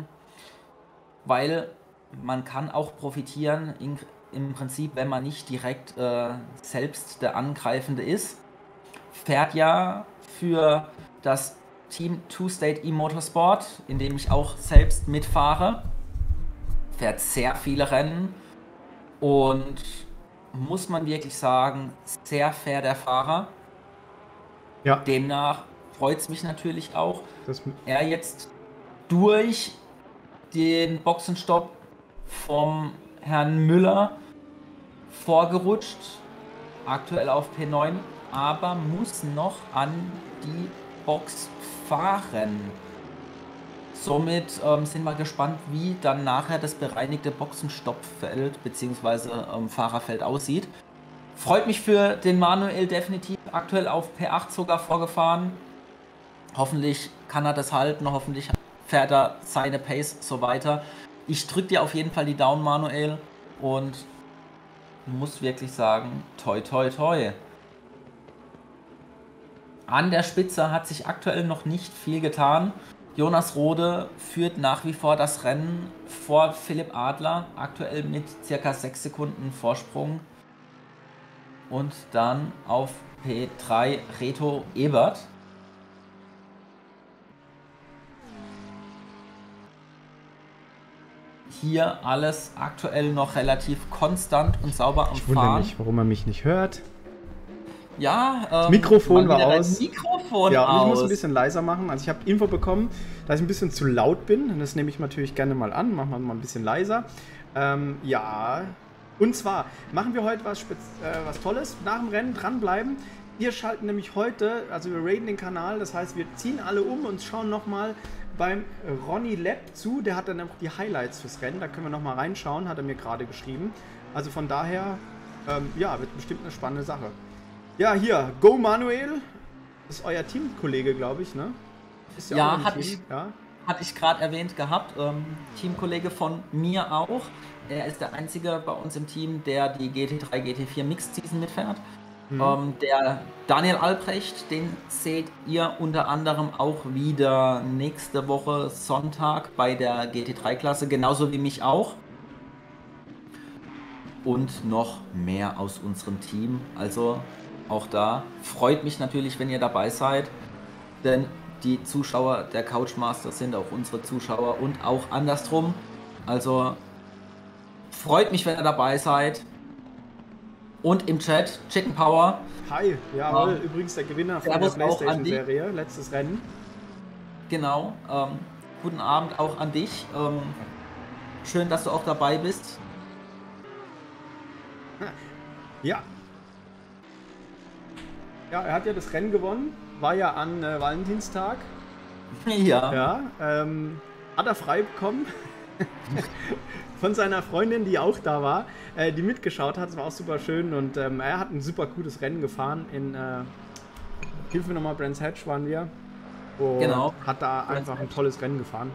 weil man kann auch profitieren, im Prinzip, wenn man nicht direkt selbst der Angreifende ist. Fährt ja für das Team Two State E-Motorsport, in dem ich auch selbst mitfahre, fährt sehr viele Rennen und muss man wirklich sagen, sehr fair der Fahrer. Ja. Demnach freut es mich natürlich auch, dass er jetzt durch den Boxenstopp vom Herrn Müller vorgerutscht, aktuell auf P9, aber muss noch an die Box fahren. Somit sind wir gespannt, wie dann nachher das bereinigte Boxenstoppfeld bzw. Fahrerfeld aussieht. Freut mich für den Manuel definitiv, aktuell auf P8 sogar vorgefahren. Hoffentlich kann er das halten, hoffentlich fährt er seine Pace so weiter. Ich drücke dir auf jeden Fall die Daumen, Manuel, und muss wirklich sagen, toi toi toi. An der Spitze hat sich aktuell noch nicht viel getan. Jonas Rode führt nach wie vor das Rennen vor Philipp Adler, aktuell mit ca. 6 Sekunden Vorsprung. Und dann auf P3 Reto Ebert. Hier alles aktuell noch relativ konstant und sauber am Fahren. Ich wundere mich, warum er mich nicht hört. Ja, das Mikrofon mal war wieder aus. dein Mikrofon Ja, und ich muss aus. ein bisschen leiser machen. Also ich habe Info bekommen, dass ich ein bisschen zu laut bin. Und das nehme ich natürlich gerne mal an. Machen wir mal ein bisschen leiser. Ja, und zwar machen wir heute was Tolles. Nach dem Rennen dranbleiben. Wir schalten nämlich heute, also wir raiden den Kanal. Das heißt, wir ziehen alle um und schauen nochmal beim Ronny Lepp zu. Der hat dann auch die Highlights fürs Rennen. Da können wir nochmal reinschauen, hat er mir gerade geschrieben. Also von daher, ja, wird bestimmt eine spannende Sache. Ja, hier, Go Manuel. Das ist euer Teamkollege, glaube ich, ne? Ist Ja, auch im Team. hatte ich gerade erwähnt gehabt. Teamkollege von mir auch. Er ist der einzige bei uns im Team, der die GT3, GT4 Mixed Season mitfährt. Der Daniel Albrecht, den seht ihr unter anderem auch wieder nächste Woche Sonntag bei der GT3-Klasse, genauso wie mich auch. Und noch mehr aus unserem Team. Also auch da freut mich natürlich, wenn ihr dabei seid, denn die Zuschauer der Couchmaster sind auch unsere Zuschauer und auch andersrum. Also freut mich, wenn ihr dabei seid. Und im Chat, Chicken Power. Hi, jawohl, übrigens der Gewinner von der PlayStation-Serie, letztes Rennen. Genau, guten Abend auch an dich. Schön, dass du auch dabei bist. Ja. Ja, er hat ja das Rennen gewonnen, war ja an Valentinstag. Ja. Ja, hat er frei bekommen von seiner Freundin, die auch da war, die mitgeschaut hat. Es war auch super schön und er hat ein super gutes Rennen gefahren in, hilf mir nochmal, Brands Hatch waren wir. Und genau. Hat da einfach ein tolles Rennen gefahren.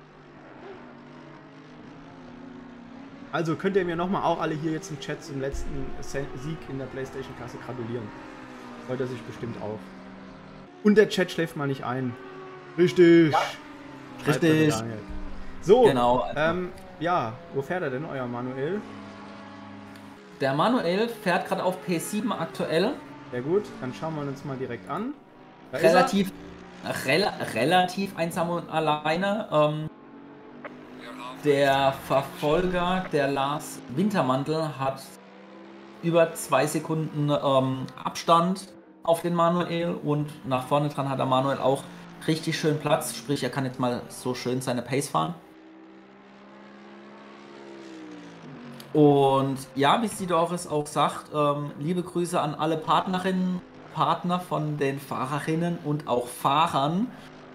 Also könnt ihr mir nochmal auch alle hier jetzt im Chat zum letzten Sieg in der PlayStation-Klasse gratulieren. Freut er sich bestimmt auch. Und der Chat schläft mal nicht ein. Richtig. Ja, richtig. So, genau. Ja, wo fährt er denn, euer Manuel? Der Manuel fährt gerade auf P7 aktuell. Sehr gut, dann schauen wir uns mal direkt an. Da relativ einsam und alleine. Der Verfolger, der Lars Wintermantel, hat über 2 Sekunden Abstand auf den Manuel und nach vorne dran hat der Manuel auch richtig schön Platz, sprich er kann jetzt mal so schön seine Pace fahren. Und ja, wie sie Doris auch sagt, liebe Grüße an alle Partnerinnen, Partner von den Fahrerinnen und auch Fahrern.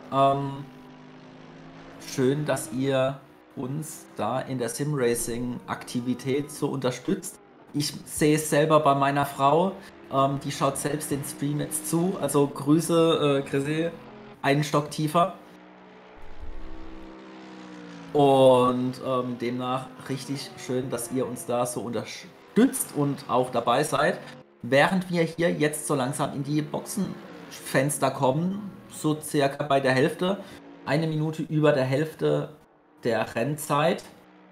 Schön, dass ihr uns da in der Sim-Racing-Aktivität so unterstützt. Ich sehe es selber bei meiner Frau, die schaut selbst den Stream jetzt zu, also Grüße, Chrissy, einen Stock tiefer. Und demnach richtig schön, dass ihr uns da so unterstützt und auch dabei seid. Während wir hier jetzt so langsam in die Boxenfenster kommen, so circa bei der Hälfte, 1 Minute über der Hälfte der Rennzeit.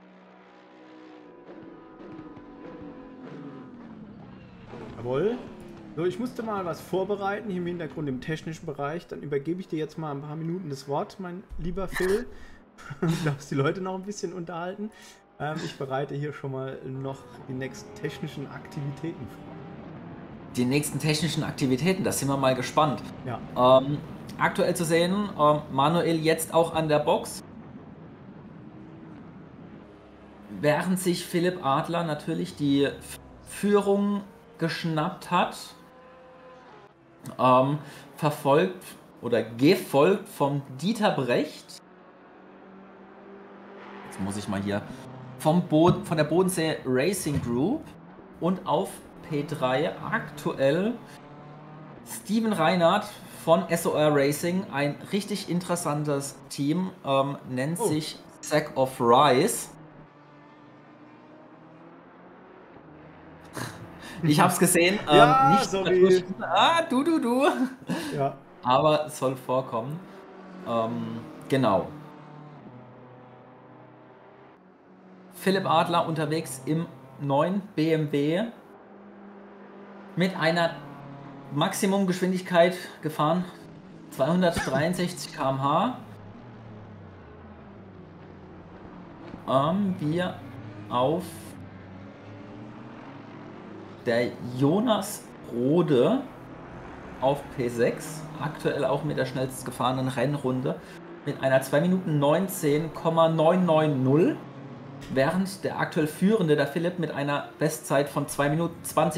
Jawohl. So, ich musste mal was vorbereiten hier im Hintergrund im technischen Bereich. Dann übergebe ich dir jetzt mal ein paar Minuten das Wort, mein lieber Phil. Du darfst die Leute noch ein bisschen unterhalten. Ich bereite hier schon mal noch die nächsten technischen Aktivitäten vor. Die nächsten technischen Aktivitäten, da sind wir mal gespannt. Ja. Aktuell zu sehen, Manuel jetzt auch an der Box. Während sich Philipp Adler natürlich die Führung geschnappt hat, verfolgt oder gefolgt vom Dieter Brecht. Jetzt muss ich mal hier von der Bodensee Racing Group und auf P3 aktuell Steven Reinhardt von SOR Racing, ein richtig interessantes Team, nennt sich Sack of Rice. Ich hab's gesehen, ja, nicht sorry. Du. Ja. Aber es soll vorkommen. Genau. Philipp Adler unterwegs im neuen BMW mit einer Maximumgeschwindigkeit gefahren, 263 km/h. Wir auf der Jonas Rode auf P6, aktuell auch mit der schnellst gefahrenen Rennrunde, mit einer 2 Minuten 19,990, während der aktuell führende, der Philipp, mit einer Bestzeit von 2 Minuten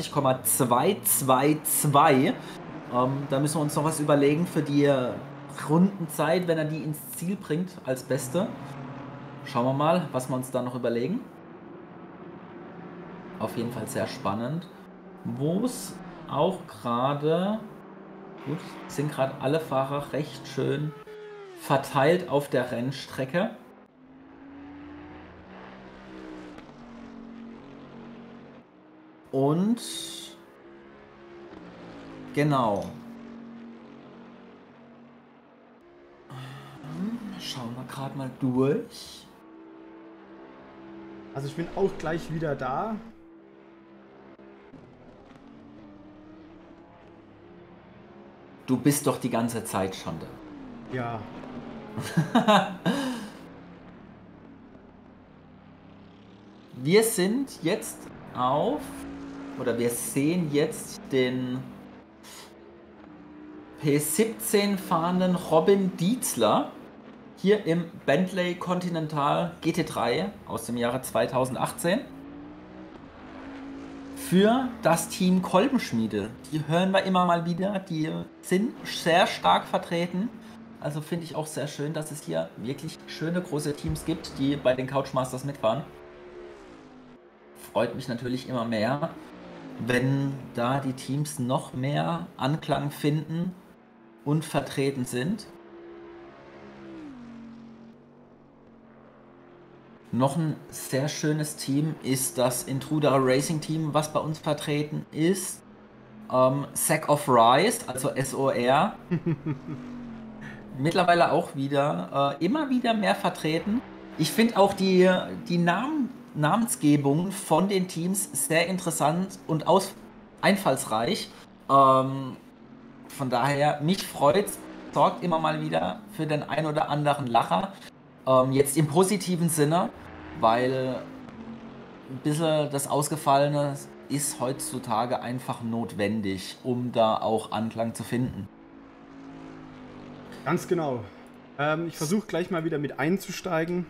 20,222. Da müssen wir uns noch was überlegen für die Rundenzeit, wenn er die ins Ziel bringt als Beste. Schauen wir mal, was wir uns da noch überlegen. Auf jeden Fall sehr spannend. Wo es auch gerade, gut, sind gerade alle Fahrer recht schön verteilt auf der Rennstrecke. Und genau. Schauen wir gerade mal durch. Also ich bin auch gleich wieder da. Du bist doch die ganze Zeit schon da. Ja. Wir sind jetzt auf, oder wir sehen jetzt den P17 fahrenden Robin Dietzler hier im Bentley Continental GT3 aus dem Jahre 2018 für das Team Kolbenschmiede. Die hören wir immer mal wieder, die sind sehr stark vertreten. Also finde ich auch sehr schön, dass es hier wirklich schöne große Teams gibt, die bei den Couchmasters mitfahren. Freut mich natürlich immer mehr, wenn da die Teams noch mehr Anklang finden und vertreten sind. Noch ein sehr schönes Team ist das Intruder Racing Team, was bei uns vertreten ist. Sack of Rice, also SOR. Mittlerweile auch wieder, immer wieder mehr vertreten. Ich finde auch die Namensgebung von den Teams sehr interessant und einfallsreich. Von daher, mich freut's, sorgt immer mal wieder für den ein oder anderen Lacher. Jetzt im positiven Sinne, weil ein bisschen das Ausgefallene ist heutzutage einfach notwendig, um da auch Anklang zu finden. Ganz genau. Ich versuche gleich mal wieder mit einzusteigen.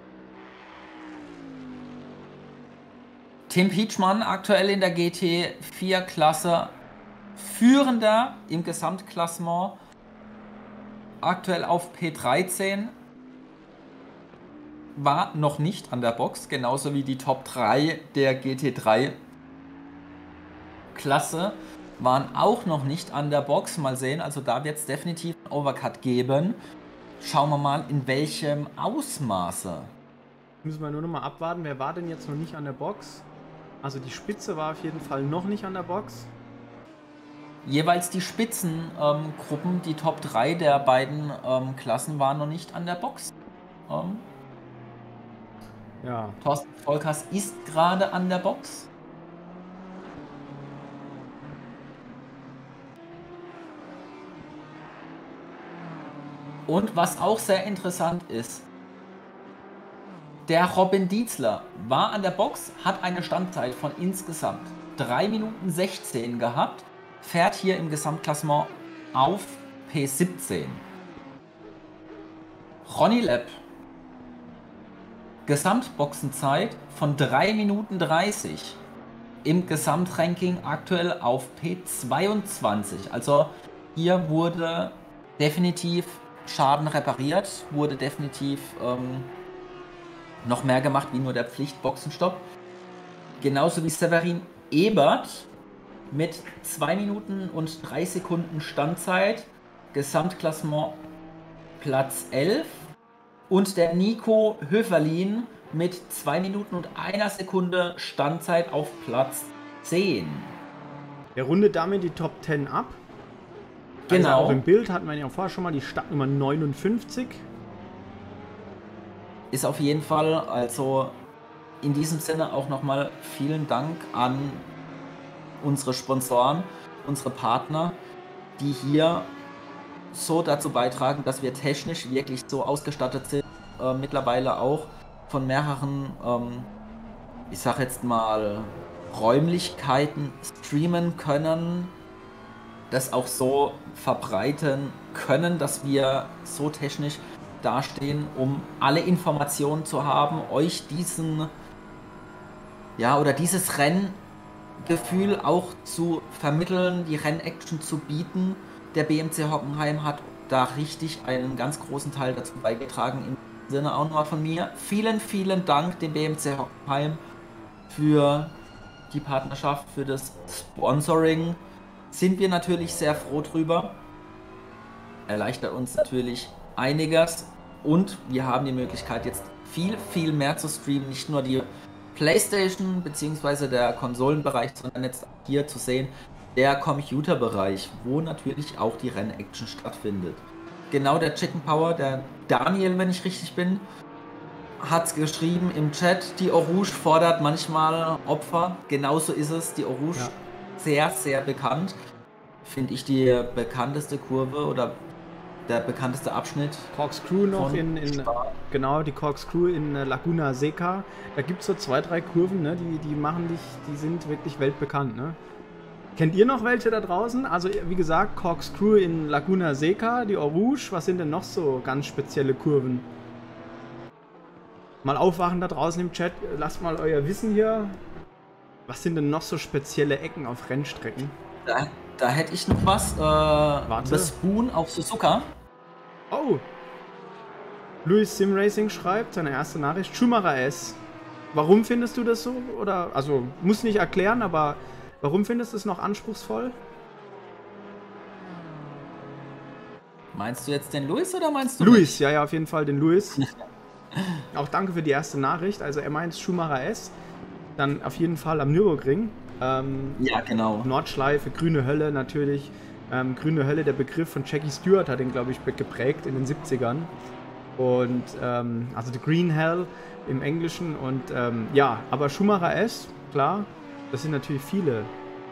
Tim Pietschmann aktuell in der GT4-Klasse führender im Gesamtklassement, aktuell auf P13. War noch nicht an der Box, genauso wie die Top 3 der GT3-Klasse waren auch noch nicht an der Box. Mal sehen, also da wird es definitiv einen Overcut geben. Schauen wir mal, in welchem Ausmaße. Müssen wir nur noch mal abwarten, wer war denn jetzt noch nicht an der Box? Also die Spitze war auf jeden Fall noch nicht an der Box. Jeweils die Spitzengruppen, die Top 3 der beiden Klassen waren noch nicht an der Box. Ja. Thorsten Volkers ist gerade an der Box. Und was auch sehr interessant ist, der Robin Dietzler war an der Box, hat eine Standzeit von insgesamt 3 Minuten 16 gehabt, fährt hier im Gesamtklassement auf P17. Ronny Lepp, Gesamtboxenzeit von 3 Minuten 30. Im Gesamtranking aktuell auf P22. Also hier wurde definitiv Schaden repariert, wurde definitiv noch mehr gemacht wie nur der Pflichtboxenstopp. Genauso wie Severin Ebert mit 2 Minuten und 3 Sekunden Standzeit, Gesamtklassement Platz 11. Und der Nico Höferlin mit 2 Minuten und 1 Sekunde Standzeit auf Platz 10. Der rundet damit die Top 10 ab. Genau. Also auch im Bild hatten wir ja vorher schon mal die Startnummer 59. Ist auf jeden Fall, also in diesem Sinne auch nochmal vielen Dank an unsere Sponsoren, unsere Partner, die hier so dazu beitragen, dass wir technisch wirklich so ausgestattet sind, mittlerweile auch von mehreren, ich sag jetzt mal, Räumlichkeiten streamen können, das auch so verbreiten können, dass wir so technisch dastehen, um alle Informationen zu haben, euch diesen, ja, oder dieses Renngefühl auch zu vermitteln, die Rennaction zu bieten. Der BMC Hockenheim hat da richtig einen ganz großen Teil dazu beigetragen. Im Sinne auch nochmal von mir. Vielen, vielen Dank dem BMC Hockenheim für die Partnerschaft, für das Sponsoring. Sind wir natürlich sehr froh drüber. Erleichtert uns natürlich einiges und wir haben die Möglichkeit jetzt viel, viel mehr zu streamen. Nicht nur die PlayStation bzw. der Konsolenbereich, sondern jetzt hier zu sehen, der Computerbereich, wo natürlich auch die Rennaction stattfindet. Genau, der Chicken Power, der Daniel, wenn ich richtig bin, hat geschrieben im Chat, die Eau Rouge fordert manchmal Opfer. Genauso ist es, die Eau Rouge, ja, sehr, sehr bekannt. Finde ich die bekannteste Kurve oder der bekannteste Abschnitt. Corkscrew noch genau, die Corkscrew in Laguna Seca. Da gibt es so 2, 3 Kurven, ne, die machen dich, die sind wirklich weltbekannt, ne? Kennt ihr noch welche da draußen? Also wie gesagt, Corkscrew in Laguna Seca, die Eau Rouge. Was sind denn noch so ganz spezielle Kurven? Mal aufwachen da draußen im Chat, lasst mal euer Wissen hier. Was sind denn noch so spezielle Ecken auf Rennstrecken? Da hätte ich noch was. The Spoon auf Suzuka. Oh! Louis Sim Racing schreibt, seine erste Nachricht, Schumacher S. Warum findest du das so? Oder, also, muss nicht erklären, aber warum findest du es noch anspruchsvoll? Meinst du jetzt den Louis oder meinst du Louis, mich? Ja, auf jeden Fall den Louis. Auch danke für die erste Nachricht. Also er meint Schumacher S. Dann auf jeden Fall am Nürburgring. Ja, genau. Nordschleife, grüne Hölle natürlich. Grüne Hölle, der Begriff von Jackie Stewart hat ihn, glaube ich, geprägt in den 70ern. Und also The Green Hell im Englischen. Und ja, aber Schumacher S, klar, das sind natürlich viele.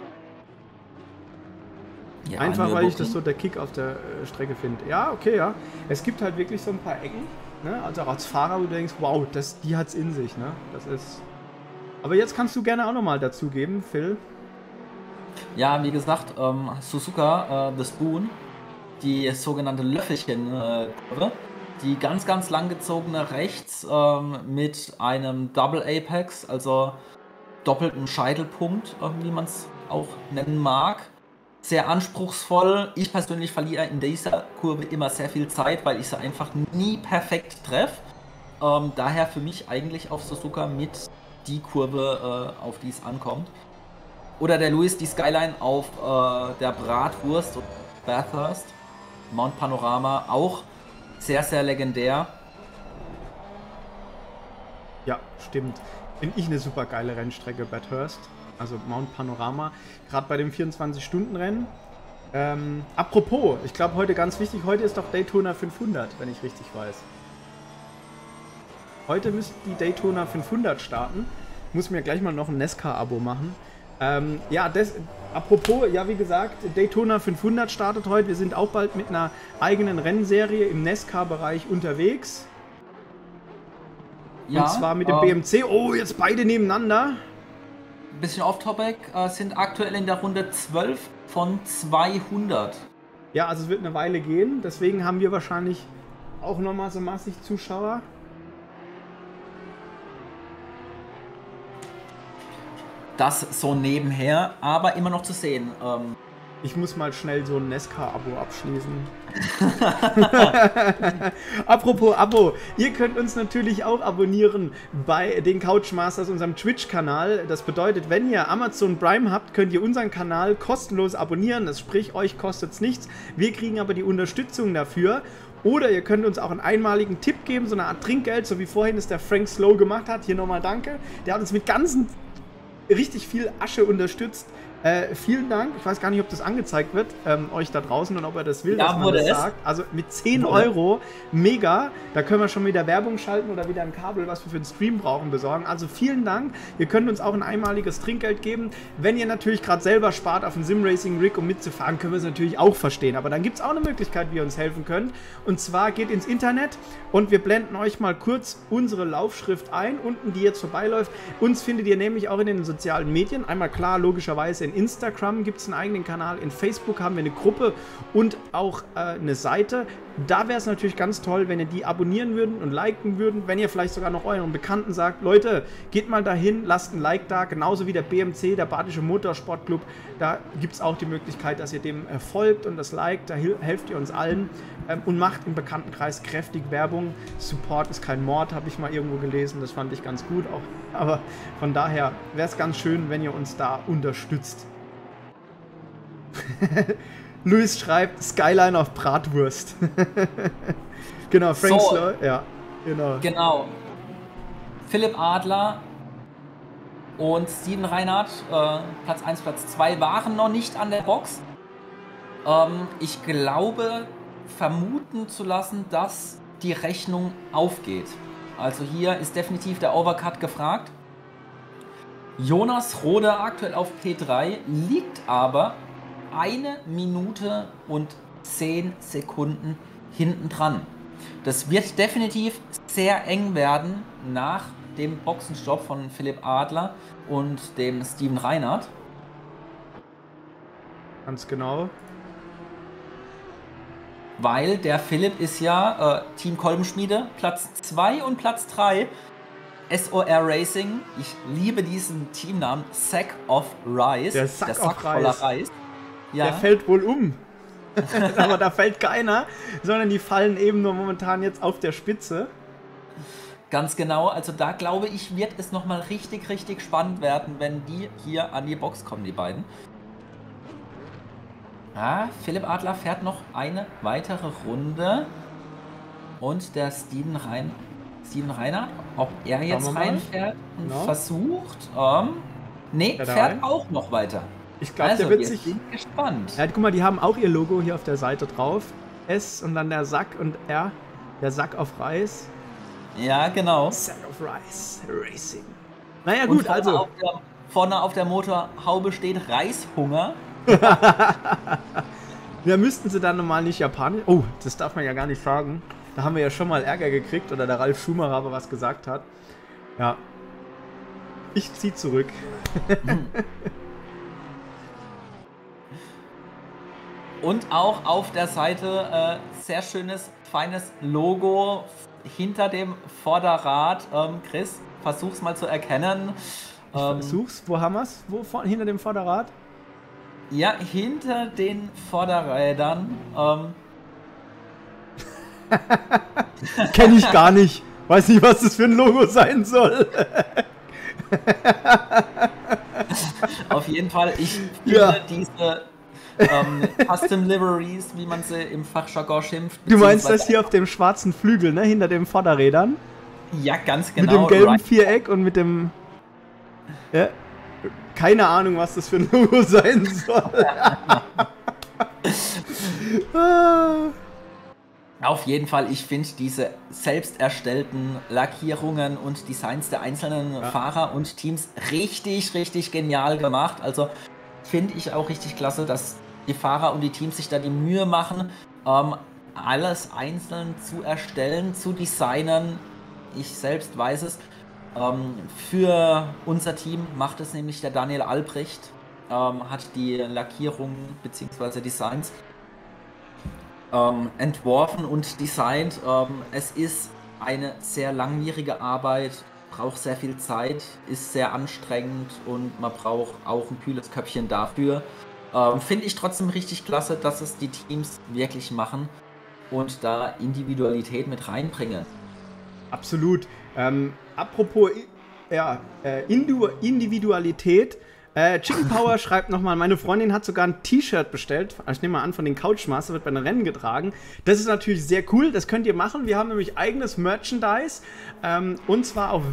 Ja, einfach weil ich das so der Kick auf der Strecke finde. Ja, okay, ja. Es gibt halt wirklich so ein paar Ecken, ne? Also auch als Fahrer, wo du denkst, wow, die hat's in sich, ne? Das ist. Aber jetzt kannst du gerne auch nochmal dazugeben, Phil. Ja, wie gesagt, Suzuka, The Spoon, die sogenannte Löffelchen-Kurve, die ganz, ganz langgezogene rechts mit einem Double Apex, also doppelten Scheitelpunkt, wie man es auch nennen mag. Sehr anspruchsvoll. Ich persönlich verliere in dieser Kurve immer sehr viel Zeit, weil ich sie einfach nie perfekt treffe. Daher für mich eigentlich auf Suzuka mit die Kurve, auf die es ankommt. Oder der Louis, die Skyline auf der Bratwurst, Bathurst, Mount Panorama, auch sehr, sehr legendär. Ja, stimmt. Finde ich eine super geile Rennstrecke, Bathurst. Also Mount Panorama, gerade bei dem 24-Stunden-Rennen. Apropos, ich glaube heute ganz wichtig, heute ist doch Daytona 500, wenn ich richtig weiß. Heute müsste die Daytona 500 starten. Ich muss mir gleich mal noch ein NASCAR-Abo machen. Ja, apropos, ja wie gesagt, Daytona 500 startet heute. Wir sind auch bald mit einer eigenen Rennserie im NASCAR-Bereich unterwegs. Ja, und zwar mit dem BMC. Oh, jetzt beide nebeneinander. Bisschen off-topic, sind aktuell in der Runde 12 von 200. Ja, also es wird eine Weile gehen. Deswegen haben wir wahrscheinlich auch nochmal so massig Zuschauer. Das so nebenher, aber immer noch zu sehen. Ich muss mal schnell so ein NASCAR-Abo abschließen. Apropos Abo, ihr könnt uns natürlich auch abonnieren bei den Couchmasters, unserem Twitch-Kanal. Das bedeutet, wenn ihr Amazon Prime habt, könnt ihr unseren Kanal kostenlos abonnieren. Das sprich, euch kostet es nichts. Wir kriegen aber die Unterstützung dafür. Oder ihr könnt uns auch einen einmaligen Tipp geben, so eine Art Trinkgeld, so wie vorhin es der Frank Slow gemacht hat. Hier nochmal danke. Der hat uns mit richtig viel Asche unterstützt. Vielen Dank. Ich weiß gar nicht, ob das angezeigt wird, euch da draußen und ob er das will, ja, dass man das sagt. Also mit 10 Euro, mega. Da können wir schon wieder Werbung schalten oder wieder ein Kabel, was wir für den Stream brauchen, besorgen. Also vielen Dank. Ihr könnt uns auch ein einmaliges Trinkgeld geben. Wenn ihr natürlich gerade selber spart auf einen Sim-Racing-Rig, um mitzufahren, können wir es natürlich auch verstehen. Aber dann gibt es auch eine Möglichkeit, wie ihr uns helfen könnt. Und zwar geht ins Internet und wir blenden euch mal kurz unsere Laufschrift ein, unten, die jetzt vorbeiläuft. Uns findet ihr nämlich auch in den sozialen Medien. Einmal klar, logischerweise In Instagram gibt es einen eigenen Kanal. In Facebook haben wir eine Gruppe und auch eine Seite. Da wäre es natürlich ganz toll, wenn ihr die abonnieren würden und liken würden. Wenn ihr vielleicht sogar noch euren Bekannten sagt, Leute, geht mal dahin, lasst ein Like da. Genauso wie der BMC, der Badische Motorsportclub. Da gibt es auch die Möglichkeit, dass ihr dem folgt und das liked. Da helft ihr uns allen und macht im Bekanntenkreis kräftig Werbung. Support ist kein Mord, habe ich mal irgendwo gelesen. Das fand ich ganz gut auch. Aber von daher wäre es ganz schön, wenn ihr uns da unterstützt. Luis schreibt Skyline auf Bratwurst. Genau, Frank So. Slow, ja, genau. Genau. Philipp Adler und Steven Reinhardt, Platz 1, Platz 2, waren noch nicht an der Box. Ich glaube, vermuten zu lassen, dass die Rechnung aufgeht. Also hier ist definitiv der Overcut gefragt. Jonas Rode aktuell auf P3, liegt aber 1 Minute und 10 Sekunden hinten dran. Das wird definitiv sehr eng werden nach dem Boxenstopp von Philipp Adler und dem Steven Reinhardt. Ganz genau. Weil der Philipp ist ja Team Kolbenschmiede, Platz 2 und Platz 3. SOR Racing. Ich liebe diesen Teamnamen. Sack of Rice. Der Sack of voller Rice. Reis. Ja. Der fällt wohl um. Aber da fällt keiner, sondern die fallen eben nur momentan jetzt auf der Spitze. Ganz genau. Also da glaube ich, wird es nochmal richtig, richtig spannend werden, wenn die hier an die Box kommen, die beiden. Ah, Philipp Adler fährt noch eine weitere Runde. Und der Steven Reinhardt, ob er jetzt reinfährt und versucht. Nee, fährt auch noch weiter. Ich glaube, also, der wird wir sich. sind gespannt. Ja, guck mal, die haben auch ihr Logo hier auf der Seite drauf. S und dann der Sack und R. Der Sack auf Reis. Ja, genau. Sack of Rice Racing. Naja, Und gut, also. Vorne auf der Motorhaube steht Reishunger. Ja, müssten sie dann normal nicht Japanisch. Oh, das darf man ja gar nicht sagen. Da haben wir ja schon mal Ärger gekriegt oder der Ralf Schumacher aber was gesagt hat. Ja. Ich zieh zurück. Und auch auf der Seite sehr schönes, feines Logo hinter dem Vorderrad. Chris, versuch's mal zu erkennen. Versuch's, wo haben wir's? Hinter dem Vorderrad? Ja, hinter den Vorderrädern. Kenn ich gar nicht. Weiß nicht, was das für ein Logo sein soll. Auf jeden Fall, ich finde diese Custom Liveries, wie man sie im Fachjargon schimpft. Du meinst das hier auf dem schwarzen Flügel, ne? Hinter den Vorderrädern? Ja, ganz genau. Mit dem gelben Viereck und mit dem... Ja, keine Ahnung, was das für ein Logo sein soll. Auf jeden Fall, ich finde diese selbst erstellten Lackierungen und Designs der einzelnen Fahrer und Teams richtig, richtig genial gemacht. Also finde ich auch richtig klasse, dass die Fahrer und die Teams sich da die Mühe machen, alles einzeln zu erstellen, zu designen. Ich selbst weiß es. Für unser Team macht es nämlich der Daniel Albrecht, hat die Lackierungen bzw. Designs entworfen und designt. Es ist eine sehr langwierige Arbeit, braucht sehr viel Zeit, ist sehr anstrengend und man braucht auch ein kühles Köpfchen dafür. Finde ich trotzdem richtig klasse, dass es die Teams wirklich machen und da Individualität mit reinbringen. Absolut. Apropos Individualität. Chicken Power schreibt nochmal, meine Freundin hat sogar ein T-Shirt bestellt. Ich nehme mal an, von den Couchmaster, wird bei den Rennen getragen. Das ist natürlich sehr cool, das könnt ihr machen. Wir haben nämlich eigenes Merchandise. Und zwar auf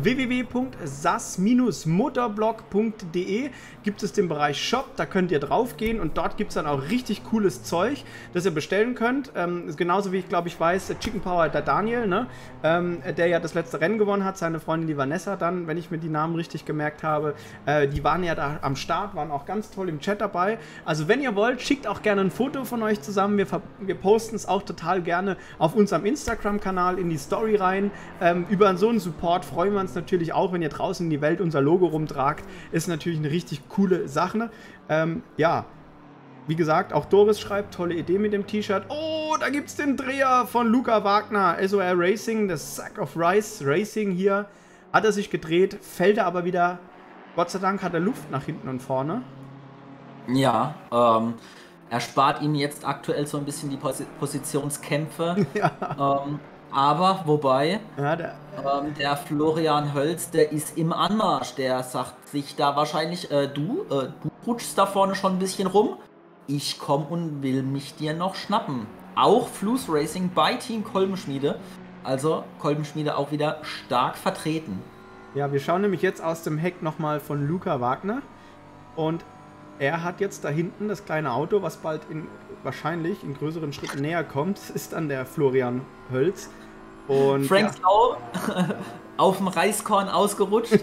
www.sas-motorblog.de gibt es den Bereich Shop, da könnt ihr drauf gehen und dort gibt es dann auch richtig cooles Zeug, das ihr bestellen könnt. Genauso wie ich glaube, ich weiß, der Chicken Power, der Daniel, ne? Der ja das letzte Rennen gewonnen hat, seine Freundin die Vanessa dann, wenn ich mir die Namen richtig gemerkt habe, die waren ja da am am Start, waren auch ganz toll im Chat dabei. Also wenn ihr wollt, schickt auch gerne ein Foto von euch zusammen. Wir posten es auch total gerne auf unserem Instagram-Kanal in die Story rein. Über so einen Support freuen wir uns natürlich auch, wenn ihr draußen in die Welt unser Logo rumtragt. Ist natürlich eine richtig coole Sache. Ja, wie gesagt, auch Doris schreibt, tolle Idee mit dem T-Shirt. Oh, da gibt es den Dreher von Luca Wagner, SOR Racing, das Sack of Rice Racing hier. Hat er sich gedreht, fällt er aber wieder. Gott sei Dank hat er Luft nach hinten und vorne. Ja, er spart ihm jetzt aktuell so ein bisschen die Positionskämpfe. Ja. Aber, wobei, Ja, der Florian Hölz, der ist im Anmarsch. Der sagt sich da wahrscheinlich, du rutschst da vorne schon ein bisschen rum. Ich komme und will mich dir noch schnappen. Auch Fluss Racing bei Team Kolbenschmiede. Also Kolbenschmiede auch wieder stark vertreten. Ja, wir schauen nämlich jetzt aus dem Heck nochmal von Luca Wagner. Und er hat jetzt da hinten das kleine Auto, was bald wahrscheinlich in größeren Schritten näher kommt. Das ist dann der Florian Hölz. Und Frank Sau auf dem Reiskorn ausgerutscht.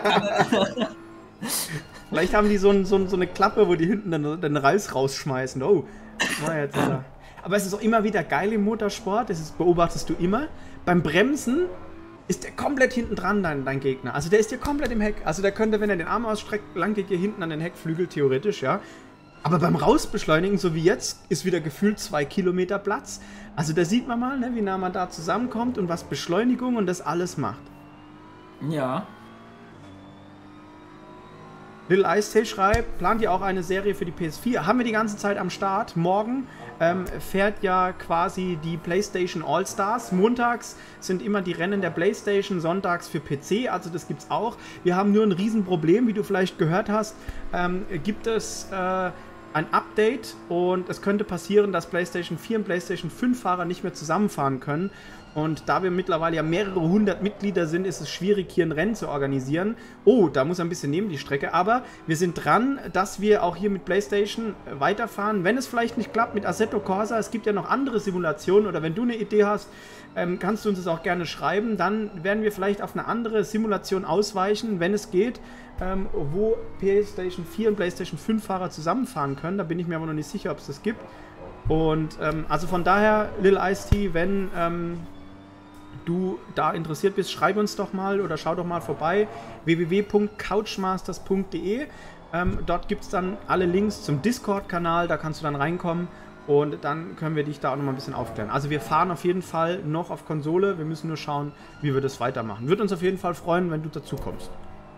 Vielleicht haben die so eine Klappe, wo die hinten den Reis rausschmeißen. Oh, was war jetzt da? Aber es ist auch immer wieder geil im Motorsport, beobachtest du immer. Beim Bremsen ist der komplett hinten dran, dein Gegner. Also der ist dir komplett im Heck. Also der könnte, wenn er den Arm ausstreckt, lang geht hier hinten an den Heckflügel, theoretisch, ja. Aber beim Rausbeschleunigen, so wie jetzt, ist wieder gefühlt 2 Kilometer Platz. Also da sieht man mal, ne, wie nah man da zusammenkommt und was Beschleunigung und das alles macht. Ja. Lil Ice schreibt, plant ihr auch eine Serie für die PS4? Haben wir die ganze Zeit am Start. Morgen fährt ja quasi die PlayStation All-Stars. Montags sind immer die Rennen der PlayStation, sonntags für PC, also das gibt's auch. Wir haben nur ein Riesenproblem, wie du vielleicht gehört hast. Gibt es ein Update und es könnte passieren, dass PlayStation 4 und PlayStation 5 Fahrer nicht mehr zusammenfahren können. Und da wir mittlerweile ja mehrere hundert Mitglieder sind, ist es schwierig, hier ein Rennen zu organisieren. Oh, da muss ein bisschen neben die Strecke. Aber wir sind dran, dass wir auch hier mit PlayStation weiterfahren. Wenn es vielleicht nicht klappt mit Assetto Corsa, es gibt ja noch andere Simulationen. Oder wenn du eine Idee hast, kannst du uns das auch gerne schreiben. Dann werden wir vielleicht auf eine andere Simulation ausweichen, wenn es geht, wo PlayStation 4 und PlayStation 5 Fahrer zusammenfahren können. Da bin ich mir aber noch nicht sicher, ob es das gibt. Und also von daher, Lil Ice-T, wenn du da interessiert bist, schreib uns doch mal oder schau doch mal vorbei. www.couchmasters.de. Dort gibt es dann alle Links zum Discord-Kanal, da kannst du dann reinkommen und dann können wir dich da auch noch mal ein bisschen aufklären. Also wir fahren auf jeden Fall noch auf Konsole, wir müssen nur schauen, wie wir das weitermachen. Würde uns auf jeden Fall freuen, wenn du dazu kommst.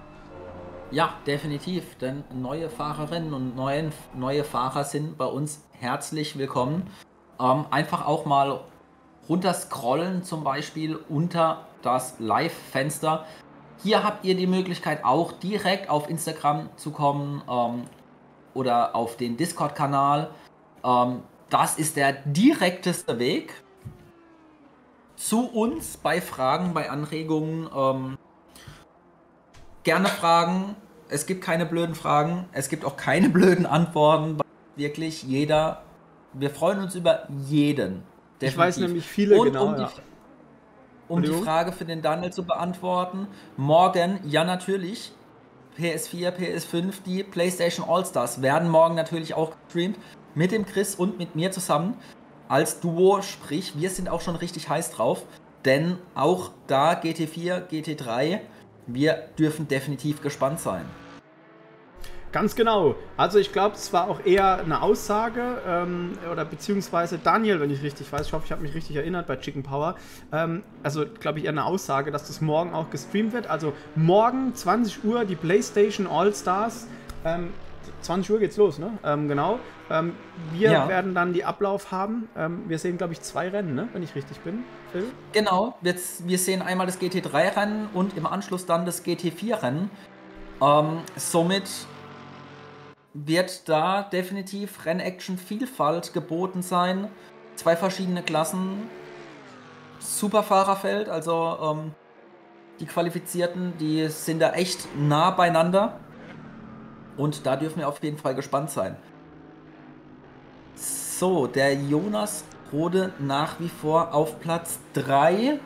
Ja, definitiv, denn neue Fahrerinnen und neue Fahrer sind bei uns herzlich willkommen. Einfach auch mal runterscrollen, zum Beispiel unter das Live-Fenster. Hier habt ihr die Möglichkeit auch direkt auf Instagram zu kommen oder auf den Discord-Kanal. Das ist der direkteste Weg zu uns bei Fragen, bei Anregungen. Gerne Fragen. Es gibt keine blöden Fragen. Es gibt auch keine blöden Antworten. Wirklich jeder. Wir freuen uns über jeden. Definitiv. Ich weiß nämlich viele, und genau. Um die Frage für den Daniel zu beantworten, morgen, ja natürlich, PS4, PS5, die PlayStation All-Stars werden morgen natürlich auch gestreamt mit dem Chris und mit mir zusammen als Duo, sprich, wir sind auch schon richtig heiß drauf, denn auch da GT4, GT3, wir dürfen definitiv gespannt sein. Ganz genau. Also ich glaube, es war auch eher eine Aussage oder beziehungsweise Daniel, wenn ich richtig weiß, ich hoffe, ich habe mich richtig erinnert bei Chicken Power, also glaube ich eher eine Aussage, dass das morgen auch gestreamt wird. Also morgen 20 Uhr die PlayStation All-Stars, 20 Uhr geht's los, ne? Genau. Wir werden dann die Ablauf haben. Wir sehen, glaube ich, 2 Rennen, ne? Wenn ich richtig bin, Phil? Genau, wir sehen einmal das GT3-Rennen und im Anschluss dann das GT4-Rennen. Somit wird da definitiv Rennaction-Vielfalt geboten sein. 2 verschiedene Klassen. Super Fahrerfeld, also die Qualifizierten, die sind da echt nah beieinander. Und da dürfen wir auf jeden Fall gespannt sein. So, der Jonas Rode nach wie vor auf Platz 3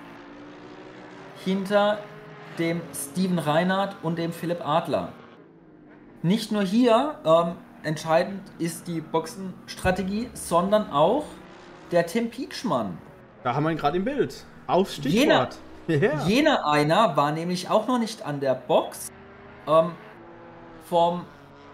hinter dem Steven Reinhardt und dem Philipp Adler. nicht nur hier entscheidend ist die Boxenstrategie, sondern auch der Tim Pietschmann. Da haben wir ihn gerade im Bild. Aufs Stichwort. Jener einer war nämlich auch noch nicht an der Box vom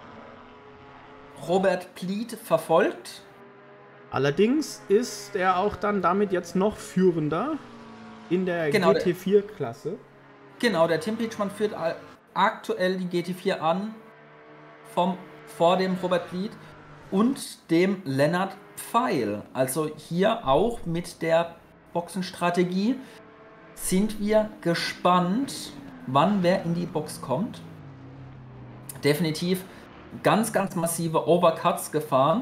Robert Pliet verfolgt. Allerdings ist er auch dann damit jetzt noch führender in der GT4-Klasse. Genau, der Tim Pietschmann führt aktuell die GT4 an vor dem Robert Pliet und dem Lennart Pfeil. Also hier auch mit der Boxenstrategie sind wir gespannt, wann wer in die Box kommt. Definitiv ganz, ganz massive Overcuts gefahren.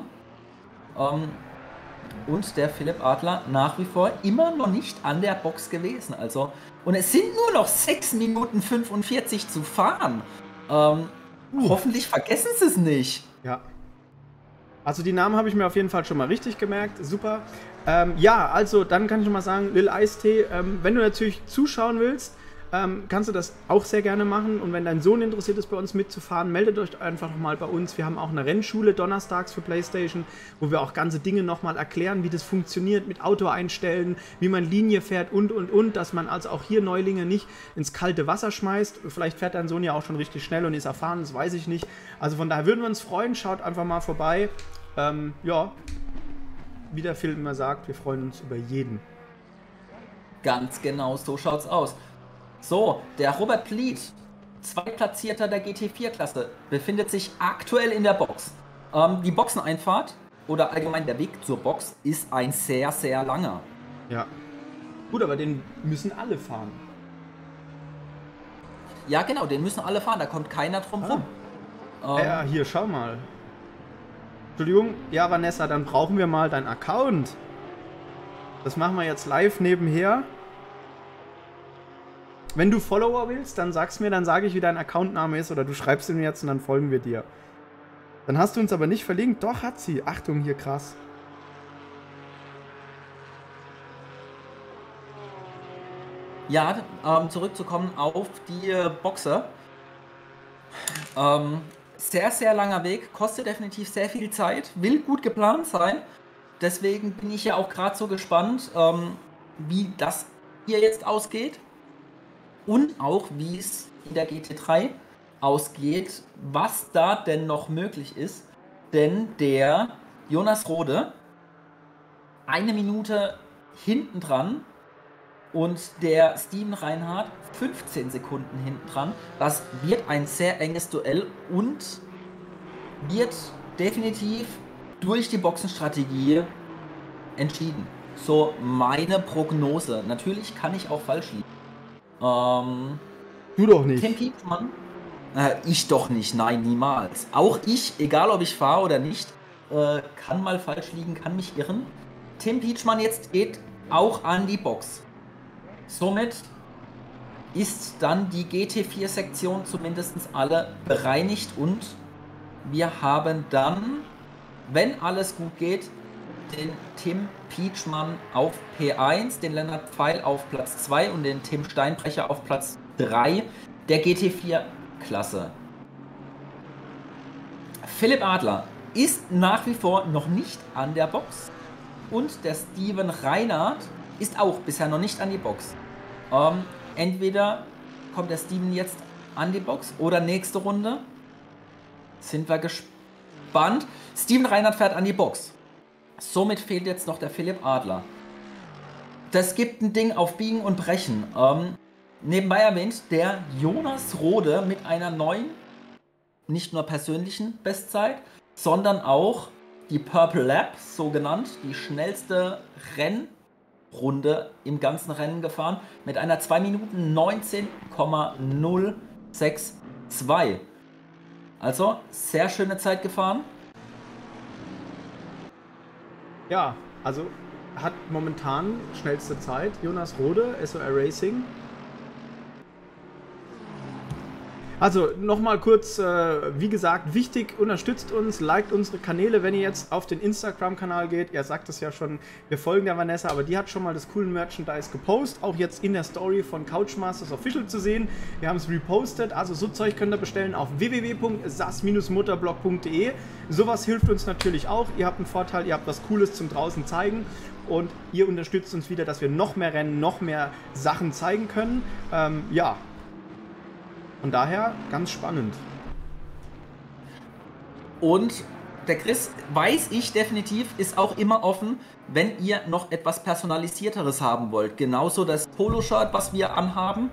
Und der Philipp Adler nach wie vor immer noch nicht an der Box gewesen. Also, und es sind nur noch 6 Minuten 45 zu fahren. Hoffentlich vergessen sie es nicht. Ja. Also die Namen habe ich mir auf jeden Fall schon mal richtig gemerkt. Super. Ja, also dann kann ich noch mal sagen, Lil Eistee, wenn du natürlich zuschauen willst, kannst du das auch sehr gerne machen. Und wenn dein Sohn interessiert ist, bei uns mitzufahren, meldet euch einfach noch mal bei uns. Wir haben auch eine Rennschule donnerstags für PlayStation, wo wir auch ganze Dinge noch mal erklären, wie das funktioniert mit Auto einstellen, wie man Linie fährt und, dass man also auch hier Neulinge nicht ins kalte Wasser schmeißt. Vielleicht fährt dein Sohn ja auch schon richtig schnell und ist erfahren, das weiß ich nicht. Also von daher würden wir uns freuen, schaut einfach mal vorbei. Ja, wie der Film immer sagt, wir freuen uns über jeden. Ganz genau, so schaut's aus. So, der Robert Pliet, Zweitplatzierter der GT4-Klasse, befindet sich aktuell in der Box. Die Boxeneinfahrt oder allgemein der Weg zur Box ist ein sehr, sehr langer. Ja. Gut, aber den müssen alle fahren. Ja, genau, den müssen alle fahren, da kommt keiner drum rum. Ja, hier, schau mal. Entschuldigung, ja, Vanessa, dann brauchen wir mal deinen Account. Das machen wir jetzt live nebenher. Wenn du Follower willst, dann sag's mir, dann sage ich, wie dein Accountname ist, oder du schreibst ihn jetzt und dann folgen wir dir. Dann hast du uns aber nicht verlinkt. Doch, hat sie. Achtung, hier krass. Ja, zurückzukommen auf die Boxer. Sehr, sehr langer Weg, kostet definitiv sehr viel Zeit, will gut geplant sein. Deswegen bin ich ja auch gerade so gespannt, wie das hier jetzt ausgeht. Und auch, wie es in der GT3 ausgeht, was da denn noch möglich ist. Denn der Jonas Rode, 1 Minute hinten dran und der Steven Reinhardt 15 Sekunden hinten dran. Das wird ein sehr enges Duell und wird definitiv durch die Boxenstrategie entschieden. So meine Prognose. Natürlich kann ich auch falsch liegen. Du doch nicht. Tim Pietschmann? Ich doch nicht, nein, niemals. Auch ich, egal ob ich fahre oder nicht, kann mal falsch liegen, kann mich irren. Tim Pietschmann jetzt geht auch an die Box. Somit ist dann die GT4-Sektion zumindest alle bereinigt und wir haben dann, wenn alles gut geht, den Tim Pietschmann auf P1, den Lennart Pfeil auf Platz 2 und den Tim Steinbrecher auf Platz 3 der GT4-Klasse. Philipp Adler ist nach wie vor noch nicht an der Box und der Steven Reinhardt ist auch bisher noch nicht an die Box. Entweder kommt der Steven jetzt an die Box oder nächste Runde. Sind wir gespannt. Steven Reinhardt fährt an die Box. Somit fehlt jetzt noch der Philipp Adler. Das gibt ein Ding auf Biegen und Brechen. Nebenbei erwähnt, der Jonas Rode mit einer neuen, nicht nur persönlichen Bestzeit, sondern auch die Purple Lap, so genannt, die schnellste Rennrunde im ganzen Rennen gefahren, mit einer 2 Minuten 19,062. Also, sehr schöne Zeit gefahren. Ja, also hat momentan schnellste Zeit Jonas Rode, SOR Racing. Also nochmal kurz, wie gesagt, wichtig, unterstützt uns, liked unsere Kanäle, wenn ihr jetzt auf den Instagram-Kanal geht. Ihr sagt es ja schon, wir folgen der Vanessa, aber die hat schon mal das coole Merchandise gepostet, auch jetzt in der Story von Couchmasters Official zu sehen. Wir haben es repostet, also so Zeug könnt ihr bestellen auf www.sas-motorblock.de. Sowas hilft uns natürlich auch. Ihr habt einen Vorteil, ihr habt was Cooles zum draußen zeigen und ihr unterstützt uns wieder, dass wir noch mehr Rennen, noch mehr Sachen zeigen können. Ja. Von daher ganz spannend. Und der Chris, weiß ich definitiv, ist auch immer offen, wenn ihr noch etwas Personalisierteres haben wollt. Genauso das Poloshirt, was wir anhaben.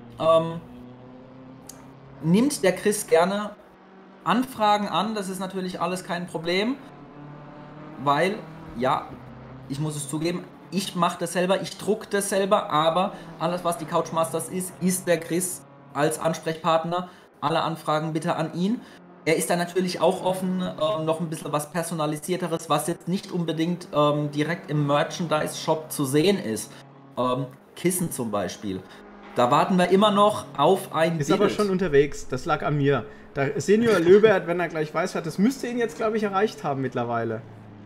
Nimmt der Chris gerne Anfragen an. Das ist natürlich alles kein Problem. Weil, ja, ich muss es zugeben, ich mache das selber, ich drucke das selber. Aber alles, was die Couchmasters ist der Chris als Ansprechpartner. Alle Anfragen bitte an ihn. Er ist da natürlich auch offen, noch ein bisschen was Personalisierteres, was jetzt nicht unbedingt direkt im Merchandise-Shop zu sehen ist. Kissen zum Beispiel. Da warten wir immer noch auf ein Ist Bild. aber schon unterwegs, das lag an mir. Der Senior Löbert, wenn er gleich weiß, das müsste ihn jetzt, glaube ich, erreicht haben mittlerweile.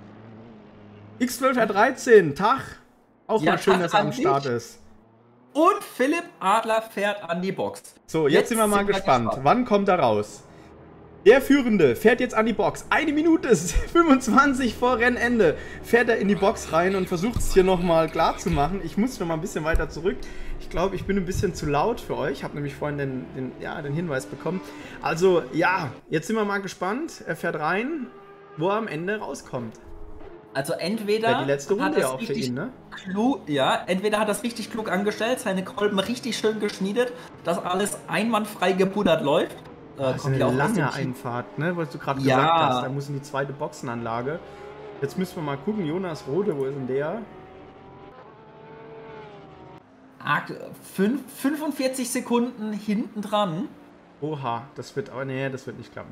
X12R13, Tag. Auch Ja, mal schön, Tag dass er am an Start dich. ist. Und Philipp Adler fährt an die Box. So, jetzt sind wir mal gespannt. Wann kommt er raus? Der Führende fährt jetzt an die Box. 1 Minute 25 vor Rennende fährt er in die Box rein und versucht es hier nochmal klar zu machen. Ich muss noch mal ein bisschen weiter zurück. Ich glaube, ich bin ein bisschen zu laut für euch. Ich habe nämlich vorhin den Hinweis bekommen. Also, ja, jetzt sind wir mal gespannt. Er fährt rein, wo er am Ende rauskommt. Also entweder die letzte Runde hat das ja auch für richtig ihn, ne? entweder hat das richtig klug angestellt, seine Kolben richtig schön geschmiedet, dass alles einwandfrei gebuddert läuft. Das ist eine lange Einfahrt, ne? Was du gerade gesagt hast. Da muss in die zweite Boxenanlage. Jetzt müssen wir mal gucken. Jonas Rode, wo ist denn der? 45 Sekunden hinten dran. Oha, das wird aber, nee, das wird nicht klappen.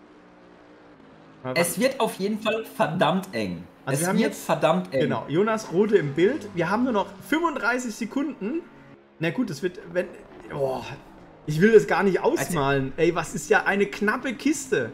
Es wird auf jeden Fall verdammt eng. Also es wird verdammt eng. Genau, Jonas Rode im Bild. Wir haben nur noch 35 Sekunden. Na gut, es wird, wenn... Oh, ich will das gar nicht ausmalen. Ey, was ist ja eine knappe Kiste.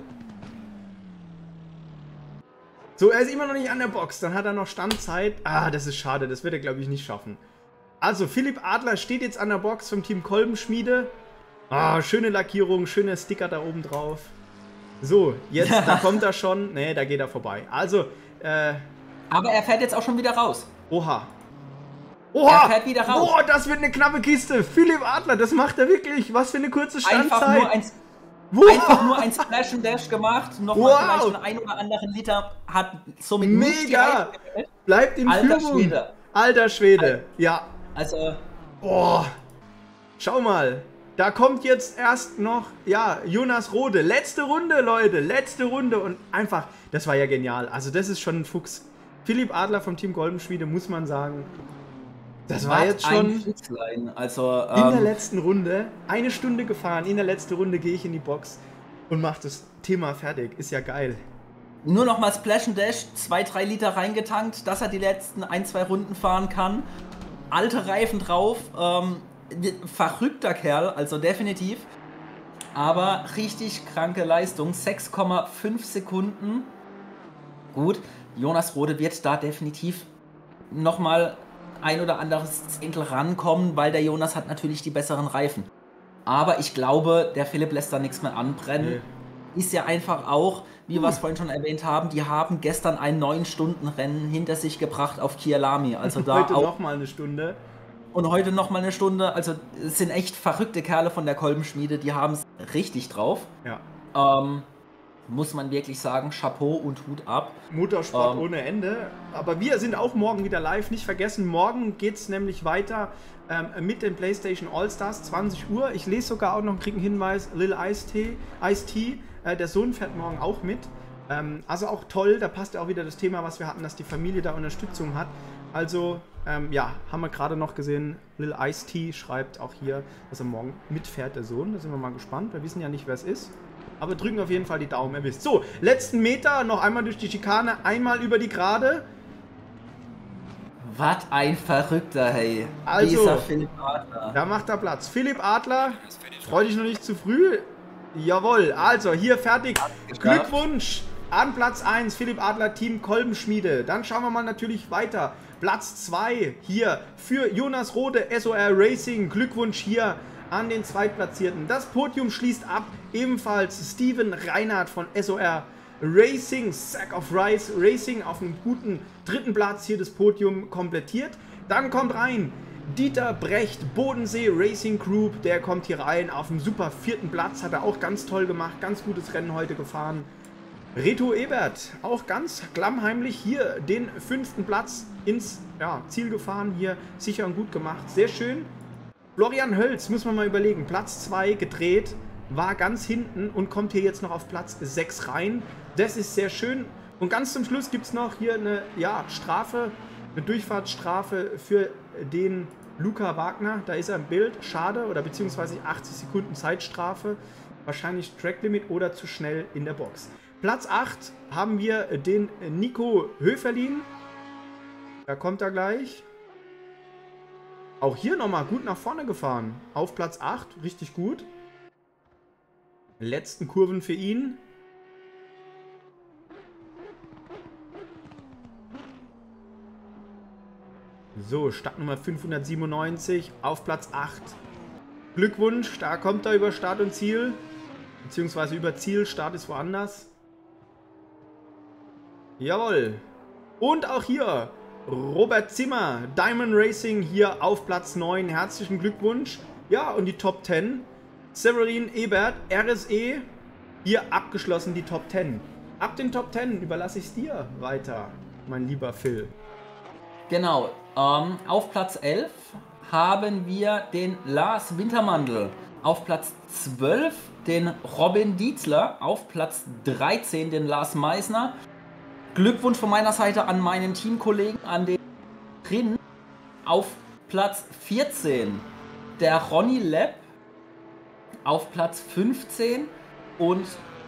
So, er ist immer noch nicht an der Box. Dann hat er noch Standzeit. Ah, das ist schade. Das wird er, glaube ich, nicht schaffen. Also, Philipp Adler steht jetzt an der Box vom Team Kolbenschmiede. Ah, schöne Lackierung, schöner Sticker da oben drauf. So, jetzt, da kommt er schon. Nee, da geht er vorbei. Also, aber er fährt jetzt auch schon wieder raus. Oha. Oha! Er fährt wieder raus. Boah, das wird eine knappe Kiste. Philipp Adler, das macht er wirklich. Was für eine kurze Standzeit. Einfach nur ein Splash and Dash gemacht. Nochmal vielleicht einen oder anderen Liter hat somit mega. Bleibt in Führung. Schwede. Alter Schwede. Ja. Also. Boah. Schau mal. Da kommt jetzt erst noch, ja, Jonas Rode. Letzte Runde, Leute. Letzte Runde. Und einfach, das war ja genial. Also das ist schon ein Fuchs. Philipp Adler vom Team Kolbenschmiede, muss man sagen. Das war jetzt schon also, in der letzten Runde, 1 Stunde gefahren, in der letzten Runde gehe ich in die Box und mache das Thema fertig. Ist ja geil. Nur noch mal Splash and Dash, 2-3 Liter reingetankt, dass er die letzten 1-2 Runden fahren kann. Alte Reifen drauf, verrückter Kerl, also definitiv. Aber richtig kranke Leistung, 6,5 Sekunden. Gut, Jonas Rode wird da definitiv nochmal ein oder anderes Zehntel rankommen, weil der Jonas hat natürlich die besseren Reifen. Aber ich glaube, der Philipp lässt da nichts mehr anbrennen. Nee. Ist ja einfach auch, wie wir es vorhin schon erwähnt haben, die haben gestern ein 9-Stunden-Rennen hinter sich gebracht auf Kyalami. Also da heute nochmal eine Stunde. Und heute nochmal eine Stunde. Also es sind echt verrückte Kerle von der Kolbenschmiede, die haben es richtig drauf. Ja. Muss man wirklich sagen, Chapeau und Hut ab. Motorsport ohne Ende. Aber wir sind auch morgen wieder live. Nicht vergessen, morgen geht es nämlich weiter mit den PlayStation All-Stars, 20 Uhr. Ich lese sogar auch noch, kriege einen Hinweis, Lil Ice-T, der Sohn fährt morgen auch mit. Also auch toll, da passt ja auch wieder das Thema, was wir hatten, dass die Familie da Unterstützung hat. Also, ja, haben wir gerade noch gesehen, Lil Ice-T schreibt auch hier, dass er morgen mitfährt, der Sohn. Da sind wir mal gespannt. Wir wissen ja nicht, wer es ist. Aber drücken auf jeden Fall die Daumen, ihr wisst. So, letzten Meter, noch einmal durch die Schikane, einmal über die Gerade. Was ein Verrückter, hey. Also, dieser Philipp Adler. Da macht er Platz. Philipp Adler, freu dich noch nicht zu früh. Jawohl, also hier fertig. Glückwunsch an Platz 1, Philipp Adler, Team Kolbenschmiede. Dann schauen wir mal natürlich weiter. Platz 2 hier für Jonas Rode, SOR Racing. Glückwunsch hier an den Zweitplatzierten. Das Podium schließt ab ebenfalls Steven Reinhardt von SOR Racing, Sack of Rice Racing auf einem guten 3. Platz hier das Podium komplettiert. Dann kommt rein Dieter Brecht, Bodensee Racing Group, der kommt hier rein auf einen super 4. Platz, hat er auch ganz toll gemacht, ganz gutes Rennen heute gefahren. Reto Ebert, auch ganz klammheimlich hier den 5. Platz ins Ziel gefahren, hier sicher und gut gemacht, sehr schön. Florian Hölz, muss man mal überlegen, Platz 2 gedreht, war ganz hinten und kommt hier jetzt noch auf Platz 6 rein. Das ist sehr schön. Und ganz zum Schluss gibt es noch hier eine Strafe, eine Durchfahrtsstrafe für den Luca Wagner. Da ist er im Bild, schade, oder beziehungsweise 80 Sekunden Zeitstrafe. Wahrscheinlich Tracklimit oder zu schnell in der Box. Platz 8 haben wir den Nico Höferlin. Da kommt er gleich. Auch hier nochmal gut nach vorne gefahren. Auf Platz 8, richtig gut. Letzten Kurven für ihn. So, Startnummer 597 auf Platz 8. Glückwunsch, da kommt er über Start und Ziel. Beziehungsweise über Ziel, Start ist woanders. Jawohl. Und auch hier Robert Zimmer, Diamond Racing hier auf Platz 9. Herzlichen Glückwunsch. Ja, und die Top 10. Severin Ebert, RSE, hier abgeschlossen die Top 10. Ab den Top 10 überlasse ich es dir weiter, mein lieber Phil. Genau, auf Platz 11 haben wir den Lars Wintermandel, auf Platz 12 den Robin Dietzler, auf Platz 13 den Lars Meisner. Glückwunsch von meiner Seite an meinen Teamkollegen, an den Rin. Auf Platz 14 der Ronny Lepp, auf Platz 15 und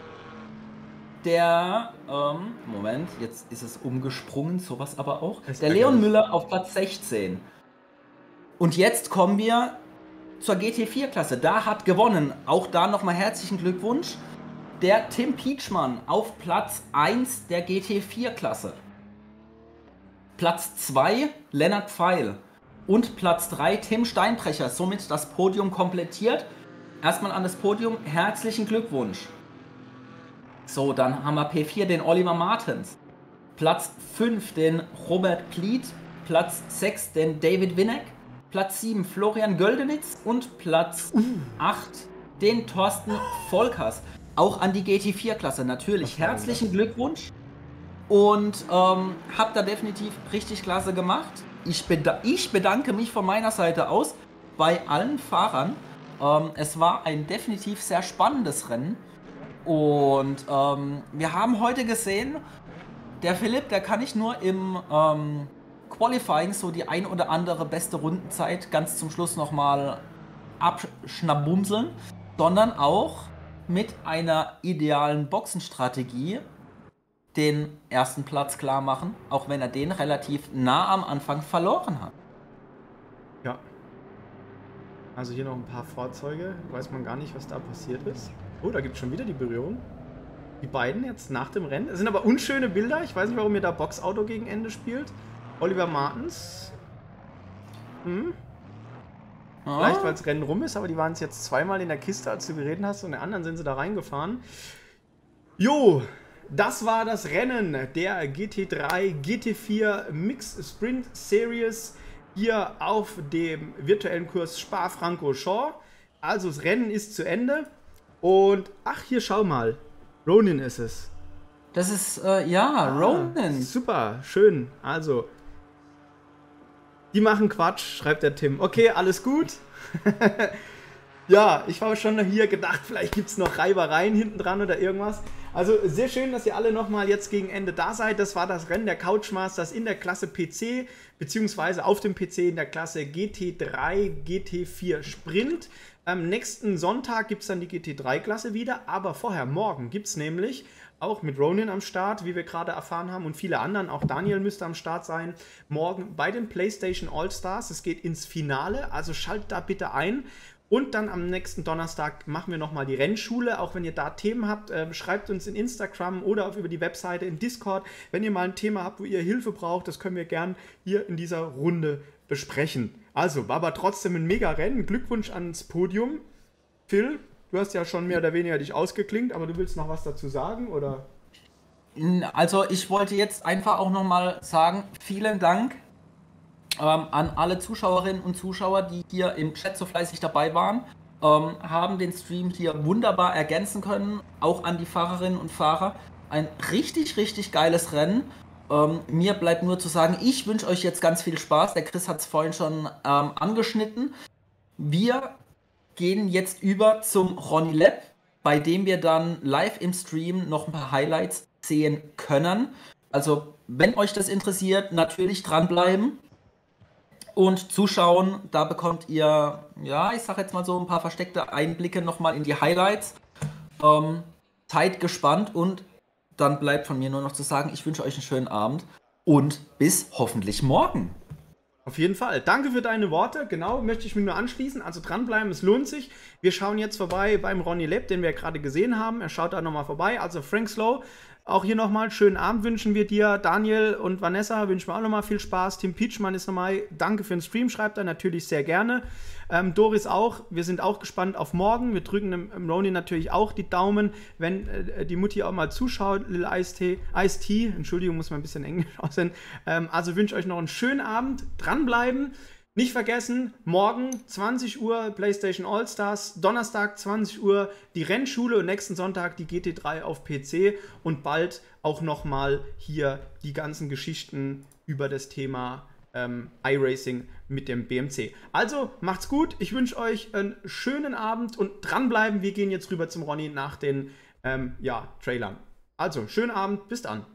der, Moment, jetzt ist es umgesprungen, sowas aber auch. Der Leon Müller auf Platz 16. Und jetzt kommen wir zur GT4-Klasse. Da hat gewonnen, auch da nochmal herzlichen Glückwunsch, der Tim Pietschmann auf Platz 1 der GT4-Klasse. Platz 2 Lennart Pfeil und Platz 3 Tim Steinbrecher. Somit das Podium komplettiert. Erstmal an das Podium, herzlichen Glückwunsch. So, dann haben wir P4 den Oliver Martens, Platz 5 den Robert Pliet, Platz 6 den David Winneck, Platz 7 Florian Göldenitz und Platz 8 den Thorsten Volkers. Auch an die GT4-Klasse natürlich herzlichen Glückwunsch und habt da definitiv richtig klasse gemacht. Ich bedanke mich von meiner Seite aus bei allen Fahrern. Es war ein definitiv sehr spannendes Rennen. Und wir haben heute gesehen, der Philipp, der kann nicht nur im Qualifying so die ein oder andere beste Rundenzeit ganz zum Schluss nochmal abschnabumseln, sondern auch mit einer idealen Boxenstrategie den ersten Platz klar machen, auch wenn er den relativ nah am Anfang verloren hat. Ja. Also hier noch ein paar Fahrzeuge, weiß man gar nicht, was da passiert ist. Oh, da gibt es schon wieder die Berührung. Die beiden jetzt nach dem Rennen. Es sind aber unschöne Bilder. Ich weiß nicht, warum ihr da Boxauto gegen Ende spielt. Oliver Martens. Vielleicht, weil das Rennen rum ist, aber die waren es jetzt zweimal in der Kiste, als du geredet hast. Und der anderen sind sie da reingefahren. Jo, das war das Rennen der GT3 GT4 Mix Sprint Series hier auf dem virtuellen Kurs Spa-Francorchamps. Also das Rennen ist zu Ende. Und, ach, hier, schau mal. Ronin ist es. Das ist, Ronin. Super, schön. Also, die machen Quatsch, schreibt der Tim. Okay, alles gut. Ja, ich habe schon hier gedacht, vielleicht gibt es noch Reibereien hinten dran oder irgendwas. Also, sehr schön, dass ihr alle nochmal jetzt gegen Ende da seid. Das war das Rennen der Couchmasters in der Klasse PC, beziehungsweise auf dem PC in der Klasse GT3, GT4 Sprint. Am nächsten Sonntag gibt es dann die GT3-Klasse wieder, aber vorher, morgen, gibt es nämlich auch mit Ronin am Start, wie wir gerade erfahren haben, und viele anderen, auch Daniel müsste am Start sein, morgen bei den PlayStation All-Stars. Es geht ins Finale, also schaltet da bitte ein. Und dann am nächsten Donnerstag machen wir nochmal die Rennschule. Auch wenn ihr da Themen habt, schreibt uns in Instagram oder über die Webseite in Discord. Wenn ihr mal ein Thema habt, wo ihr Hilfe braucht, das können wir gern hier in dieser Runde besprechen. Also, war aber trotzdem ein mega Rennen. Glückwunsch ans Podium. Phil, du hast ja schon mehr oder weniger dich ausgeklinkt, aber du willst noch was dazu sagen, oder? Also ich wollte jetzt einfach auch nochmal sagen, vielen Dank an alle Zuschauerinnen und Zuschauer, die hier im Chat so fleißig dabei waren, haben den Stream hier wunderbar ergänzen können, auch an die Fahrerinnen und Fahrer. Ein richtig, richtig geiles Rennen. Mir bleibt nur zu sagen, ich wünsche euch jetzt ganz viel Spaß. Der Chris hat es vorhin schon angeschnitten. Wir gehen jetzt über zum Ronny Lab, bei dem wir dann live im Stream noch ein paar Highlights sehen können. Also, wenn euch das interessiert, natürlich dranbleiben und zuschauen. Da bekommt ihr, ja, ich sag jetzt mal so ein paar versteckte Einblicke nochmal in die Highlights. Seid gespannt und dann bleibt von mir nur noch zu sagen, ich wünsche euch einen schönen Abend und bis hoffentlich morgen. Auf jeden Fall. Danke für deine Worte. Genau, möchte ich mir nur anschließen. Also dranbleiben, es lohnt sich. Wir schauen jetzt vorbei beim Ronny Lab, den wir gerade gesehen haben. Er schaut da nochmal vorbei. Also Frank Slow, auch hier nochmal schönen Abend wünschen wir dir. Daniel und Vanessa wünschen wir auch nochmal viel Spaß. Tim Pietschmann ist nochmal, danke für den Stream, schreibt er natürlich sehr gerne. Doris auch, wir sind auch gespannt auf morgen. Wir drücken dem Ronny natürlich auch die Daumen, wenn die Mutti auch mal zuschaut. Lil Ice-T, Entschuldigung, muss man ein bisschen Englisch aussehen. Also wünsche euch noch einen schönen Abend. Dranbleiben. Nicht vergessen, morgen 20 Uhr PlayStation All-Stars, Donnerstag 20 Uhr die Rennschule und nächsten Sonntag die GT3 auf PC und bald auch nochmal hier die ganzen Geschichten über das Thema iRacing mit dem BMC. Also macht's gut, ich wünsche euch einen schönen Abend und dranbleiben. Wir gehen jetzt rüber zum Ronny nach den Trailern. Also, schönen Abend, bis dann.